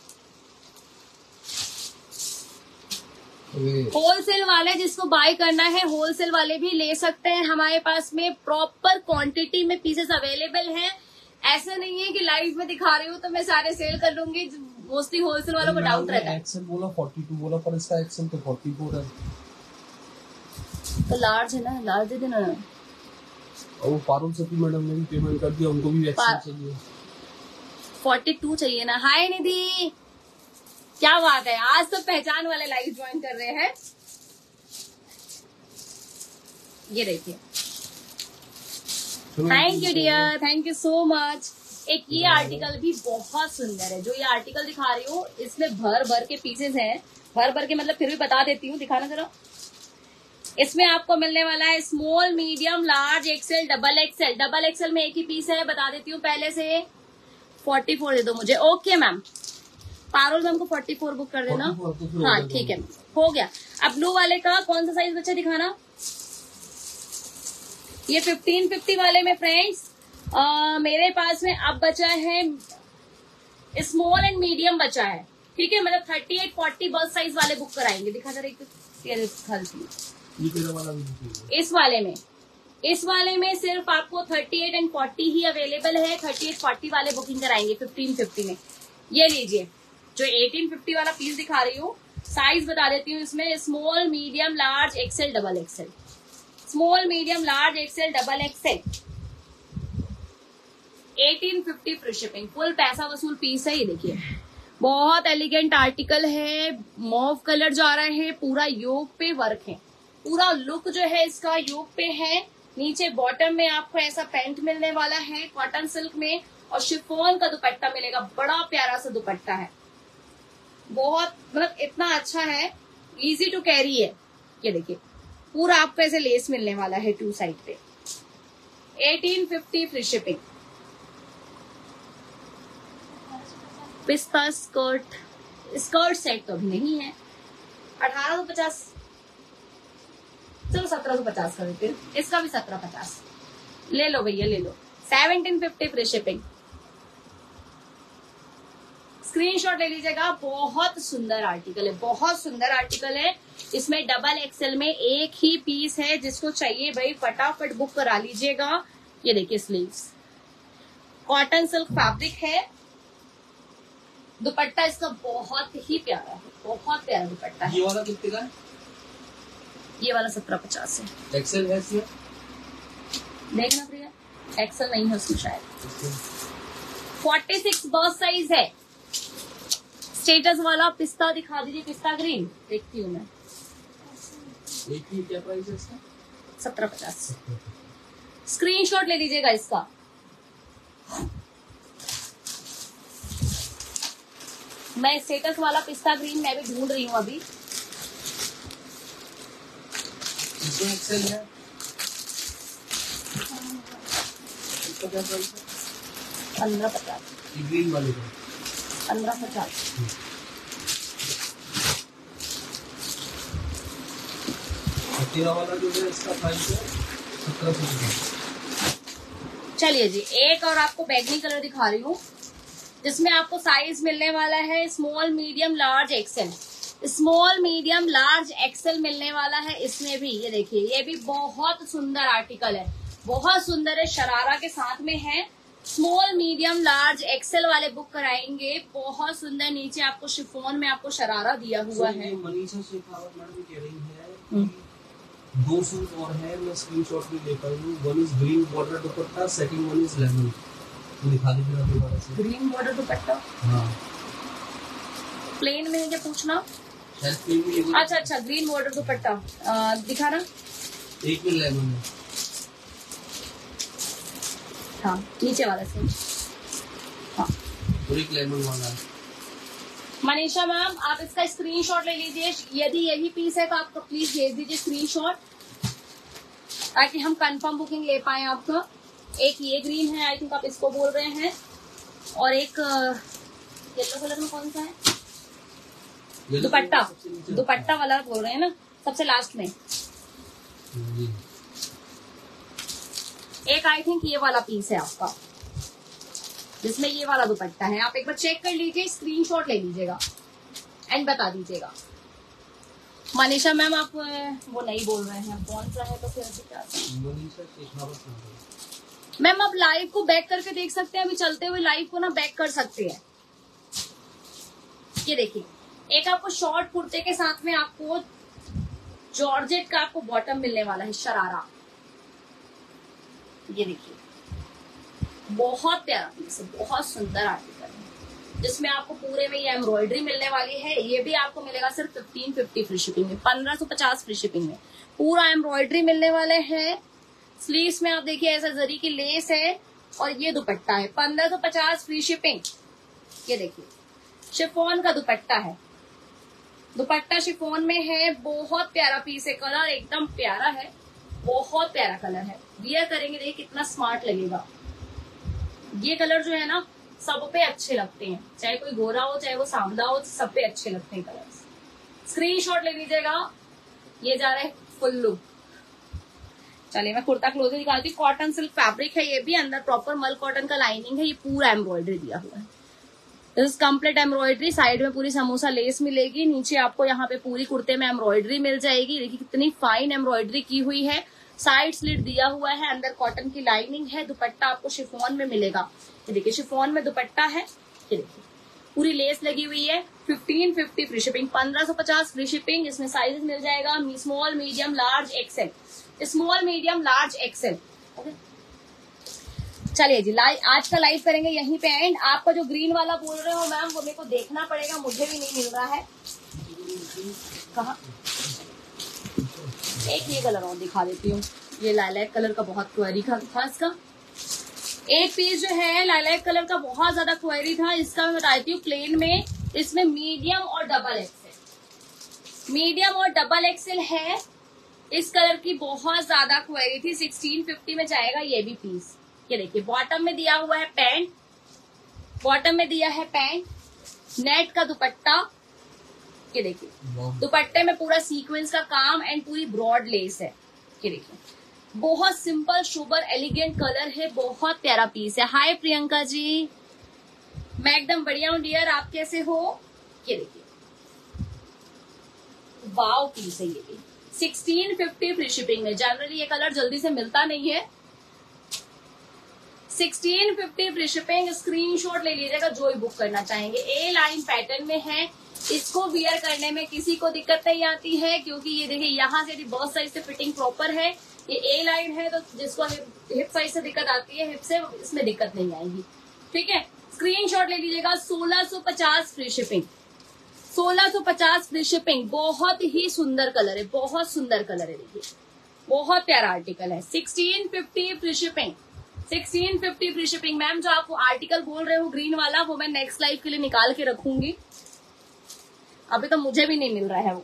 होलसेल वाले जिसको बाय करना है, होलसेल वाले भी ले सकते हैं। हमारे पास में प्रॉपर क्वांटिटी में पीसेस अवेलेबल हैं। ऐसा नहीं है कि लाइव में दिखा रही हूँ तो मैं सारे सेल कर लूंगी, मोस्टली होलसेल वालों को डाउट रहता है। एक्सेल बोला 42 बोला, पर इसका एक्सेल तो 44 है। तो लार्ज है ना, लार्ज दे देना। और पारुल सती मैडम ने भी पेमेंट कर दिया, उनको भी एक्सेल चाहिए। 42 चाहिए ना। हाय निधि, क्या बात है, आज तो पहचान वाले लाइव ज्वाइन कर रहे हैं। ये देखिए, thank you dear, thank you so much. एक ये आर्टिकल भी बहुत सुंदर है, जो ये आर्टिकल दिखा रही हूँ इसमें भर भर के पीसेस हैं, भर भर के मतलब फिर भी बता देती हूँ, दिखाना जरा। इसमें आपको मिलने वाला है small medium large XL double XL. Double XL में एक ही पीस है, बता देती हूँ पहले से। 44 दे दो मुझे। ओके मैम, पारुल मैम को 44 बुक कर देना। हाँ ठीक है, हो गया। अब ब्लू वाले का कौन सा साइज बचा दिखाना। ये 1550 वाले में फ्रेंड्स मेरे पास में अब बचा है स्मॉल एंड मीडियम बचा है, ठीक है। मतलब 38, 40 बस साइज वाले बुक कराएंगे। दिखा जरा एक, इस वाले में सिर्फ आपको 38 एंड 40 ही अवेलेबल है। 38, 40 वाले बुकिंग कराएंगे 1550 में। ये लीजिए जो 1850 वाला पीस दिखा रही हूँ, साइज बता देती हूँ इसमें, small medium large XL double XL. Small medium large XL double XL. 1850 free shipping, full पैसा वसूल पीस है। ये देखिए बहुत एलिगेंट आर्टिकल है, मॉव कलर जा रहा है, पूरा योक पे वर्क है, पूरा लुक जो है इसका योक पे है। नीचे बॉटम में आपको ऐसा पैंट मिलने वाला है कॉटन सिल्क में, और शिफॉन का दुपट्टा मिलेगा, बड़ा प्यारा सा दुपट्टा है, बहुत मतलब इतना अच्छा है, इजी टू कैरी है। ये देखिए पूरा आपको ऐसे लेस मिलने वाला है टू साइड पे। 1850 फ्री शिपिंग। पिस्ता स्कर्ट, स्कर्ट सेट तो अभी नहीं है, 1850, चलो 1750 कर देते हैं, इसका भी 1750 ले लो भैया ले लो। 1750 फ्री शिपिंग, स्क्रीनशॉट ले लीजिएगा। बहुत सुंदर आर्टिकल है, बहुत सुंदर आर्टिकल है। इसमें डबल एक्सेल में एक ही पीस है, जिसको चाहिए भाई फटाफट बुक करा लीजिएगा। ये देखिए स्लीव्स, कॉटन सिल्क फैब्रिक है, दुपट्टा इसका बहुत ही प्यारा है, बहुत प्यारा दुपट्टा है। ये वाला कितने का है? ये वाला 1750 है। एक्सेल है इसमें? देखना प्रिया, एक्सेल नहीं है उसमें शायद। 46 बॉस साइज है। स्टेटस वाला पिस्ता दिखा दीजिए, पिस्ता ग्रीन देखती हूँ मैं। एक की क्या प्राइस है इसका? 1750। स्क्रीनशॉट ले लीजिएगा इसका। मैं स्टेटस वाला पिस्ता ग्रीन मैं भी ढूंढ रही हूँ अभी। इसमें एक्सेल है, इसका क्या प्राइस है? 1550। ग्रीन वाले का 1550। तेरा वाला जो है इसका प्राइस है 1750। चलिए जी, एक और आपको बैगनी कलर दिखा रही हूँ, जिसमें आपको साइज मिलने वाला है small medium large XL. Small medium large XL मिलने वाला है इसमें भी। ये देखिए ये भी बहुत सुंदर आर्टिकल है, बहुत सुंदर है, शरारा के साथ में है। स्मॉल मीडियम लार्ज एक्सेल वाले बुक कराएंगे, बहुत सुंदर। नीचे आपको शिफॉन में आपको शरारा दिया हुआ है। मनीषा शेखावत मैडम कह रही है कि 2 सूट और है, मैं स्क्रीनशॉट भी ले पाई हूँ। One is green border dupatta, second one is lemon. दिखा दीजिए दोबारा से। ग्रीन बॉर्डर दुपट्टा, हाँ प्लेन में है क्या पूछना? अच्छा अच्छा, ग्रीन बॉर्डर दुपट्टा दिखा ना। एक में लेमन है, हाँ नीचे वाला से, हाँ और एक लेमन वाला है। मनीषा मैम आप इसका स्क्रीनशॉट ले लीजिए, यदि यही पीस है तो आप प्लीज भेज दीजिए स्क्रीनशॉट, ताकि हम कंफर्म बुकिंग ले पाए आपका। एक ये ग्रीन है, आई थिंक आप इसको बोल रहे हैं, और एक येलो कलर में कौन सा है? दुपट्टा, दुपट्टा वाला बोल रहे हैं ना, सबसे लास्ट में। एक आई थिंक ये वाला पीस है आपका, जिसमें ये वाला दुपट्टा है। आप एक बार चेक कर लीजिए, स्क्रीनशॉट ले लीजिएगा एंड बता दीजिएगा। मनीषा मैम आप वो नहीं बोल रहे हैं, कौन सा है तो फिर क्या? मनीषा शेखावत मैम आप लाइव को बैक करके देख सकते हैं, अभी चलते हुए लाइव को ना बैक कर सकते हैं। ये देखिए एक आपको शॉर्ट कुर्ते के साथ में आपको जॉर्जेट का आपको बॉटम मिलने वाला है, शरारा। ये देखिए बहुत प्यारा पीस है, बहुत सुंदर आर्टिकल है, जिसमें आपको पूरे में ये एम्ब्रॉयडरी मिलने वाली है। ये भी आपको मिलेगा सिर्फ 1550 फ्री शिपिंग में, 1550 फ्री शिपिंग में। पूरा एम्ब्रॉयडरी मिलने वाले हैं। स्लीव्स में आप देखिए ऐसा जरी की लेस है, और ये दुपट्टा है 1550 फ्री शिपिंग। ये देखिए शिफॉन का दुपट्टा है, दुपट्टा शिफॉन में है, बहुत प्यारा पीस है, कलर एकदम प्यारा है, बहुत प्यारा कलर है। वियर करेंगे देखिए कितना स्मार्ट लगेगा। ये कलर जो है ना सब पे अच्छे लगते हैं, चाहे कोई गोरा हो चाहे वो सांवला हो, सब पे अच्छे लगते हैं कलर। स्क्रीनशॉट ले लीजिएगा। ये जा रहा है फुल लुक। चलिए मैं कुर्ता क्लोजर दिखाती हूँ। कॉटन सिल्क फैब्रिक है, ये भी अंदर प्रॉपर मल कॉटन का लाइनिंग है। ये पूरा एम्ब्रॉयडरी दिया हुआ है, दिस कंप्लीट एम्ब्रॉयडरी। साइड में पूरी समोसा लेस मिलेगी, नीचे आपको यहाँ पे पूरी कुर्ते में एम्ब्रॉयडरी मिल जाएगी। देखिए कितनी फाइन एम्ब्रॉयडरी की हुई है, साइड स्लिट दिया हुआ है, अंदर कॉटन की लाइनिंग है। दुपट्टा आपको शिफॉन में मिलेगा। ये देखिए शिफॉन में दुपट्टा है, ये देखिए पूरी लेस लगी हुई है। 1550 फ्री शिपिंग, 1550 फ्री शिपिंग। इसमें साइजेस मिल जाएगा small medium large XL, small medium large XL. Okay चलिए जी, आज का लाइव करेंगे यहीं पे एंड। आपका जो ग्रीन वाला बोल रहे हो मैम, वो मेरे को देखना पड़ेगा, मुझे भी नहीं मिल रहा है। कहाँ? एक ये कलर और दिखा देती हूँ। ये लाइलैक कलर का बहुत क्वेरी था इसका। एक पीस जो है लाइलैक कलर का बहुत ज्यादा क्वेरी था इसका, मैं बताती हूँ प्लेन में। इसमें मीडियम और डबल एक्सेल, मीडियम और डबल एक्सेल है। इस कलर की बहुत ज्यादा क्वेरी थी। 1650 में जाएगा ये भी पीस। ये देखिए, बॉटम में दिया हुआ है पैंट, बॉटम में दिया है पैंट, नेट का दुपट्टा। ये देखिए, दुपट्टे में पूरा सीक्वेंस का काम एंड पूरी ब्रॉड लेस है। ये देखिए, बहुत सिंपल सोबर एलिगेंट कलर है, बहुत प्यारा पीस है। हाय प्रियंका जी, मैं एकदम बढ़िया हूँ डियर, आप कैसे हो? ये देखिए, वाव पीस है ये भी। 1650 फ्री शिपिंग में। जनरली ये कलर जल्दी से मिलता नहीं है। 1650 फ्री शिपिंग। स्क्रीनशॉट ले लीजिएगा जो भी बुक करना चाहेंगे। ए लाइन पैटर्न में है। इसको वियर करने में किसी को दिक्कत नहीं आती है, क्योंकि ये देखिए यहाँ से बॉस साइज से फिटिंग प्रॉपर है। ये ए लाइन है, तो जिसको हिप साइज से दिक्कत आती है, हिप से इसमें दिक्कत नहीं आएगी। ठीक है, स्क्रीनशॉट ले लीजिएगा। 1650 फ्री शिपिंग, 1650 फ्री शिपिंग। बहुत ही सुंदर कलर है, बहुत सुंदर कलर है। देखिए, बहुत प्यारा आर्टिकल है। 1650 free shipping, 1650 free shipping. Ma'am जो आपको आर्टिकल बोल रहे हो ग्रीन वाला, वो मैं नेक्स्ट लाइव के लिए निकाल के रखूंगी। अभी तो मुझे भी नहीं मिल रहा है वो।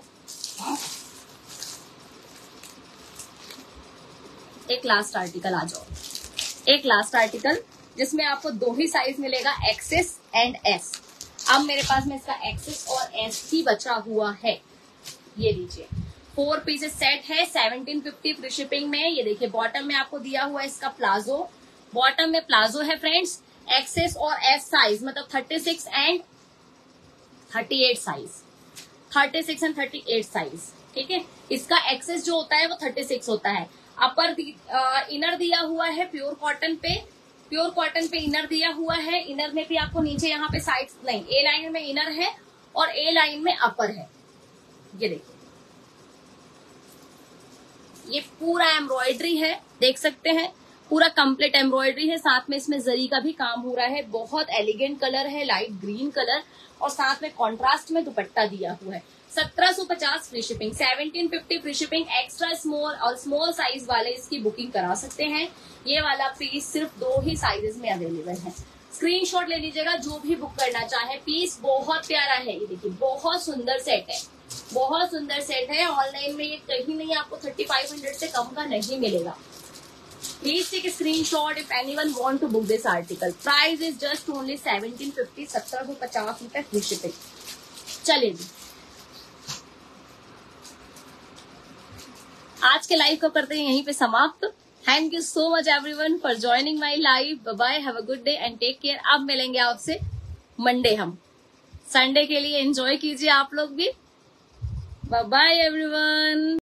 एक लास्ट आर्टिकल आ जाओ, एक लास्ट आर्टिकल जिसमें आपको दो ही साइज मिलेगा, एक्सेस एंड एस। अब मेरे पास में इसका एक्सेस और एस ही बचा हुआ है। ये लीजिए, 4 पीसेस सेट है, 1750 फ्री शिपिंग में। ये देखिए, बॉटम में आपको दिया हुआ है इसका प्लाजो, बॉटम में प्लाजो है फ्रेंड्स। एक्सेस और एस साइज मतलब 36 एंड 38 साइज, 36 एंड 38 साइज। ठीक है, इसका एक्सेस जो होता है वो 36 होता है। अपर इनर दिया हुआ है प्योर कॉटन पे, प्योर कॉटन पे इनर दिया हुआ है। इनर में भी आपको नीचे यहाँ पे साइड नहीं, ए लाइन में इनर है और ए लाइन में अपर है। ये देखिए, ये पूरा एम्ब्रॉयडरी है, देख सकते हैं, पूरा कंप्लीट एम्ब्रॉयडरी है। साथ में इसमें जरी का भी काम हो रहा है। बहुत एलिगेंट कलर है, लाइट ग्रीन कलर, और साथ में कॉन्ट्रास्ट में दुपट्टा दिया हुआ है। 1750 free shipping, 1750 free shipping. Extra small और स्मॉल साइज वाले इसकी बुकिंग करा सकते हैं। ये वाला पीस सिर्फ 2 ही साइजेस में अवेलेबल है। स्क्रीनशॉट ले लीजिएगा जो भी बुक करना चाहे। पीस बहुत प्यारा है। ये देखिए, बहुत सुंदर सेट है, बहुत सुंदर सेट है। ऑनलाइन में ये कहीं नहीं आपको 3500 से कम का नहीं मिलेगा। Please take a screenshot if anyone want to book this article. Price is just only 1750, 1750 रुपए फ्री शिपिंग। चलिए जी, आज के लाइव को करते हैं यहीं पे समाप्त। Thank you so much everyone for joining my live. Bye bye, have a good day and take care. अब मिलेंगे आपसे मंडे। हम संडे के लिए एंजॉय कीजिए आप लोग भी। Bye bye everyone.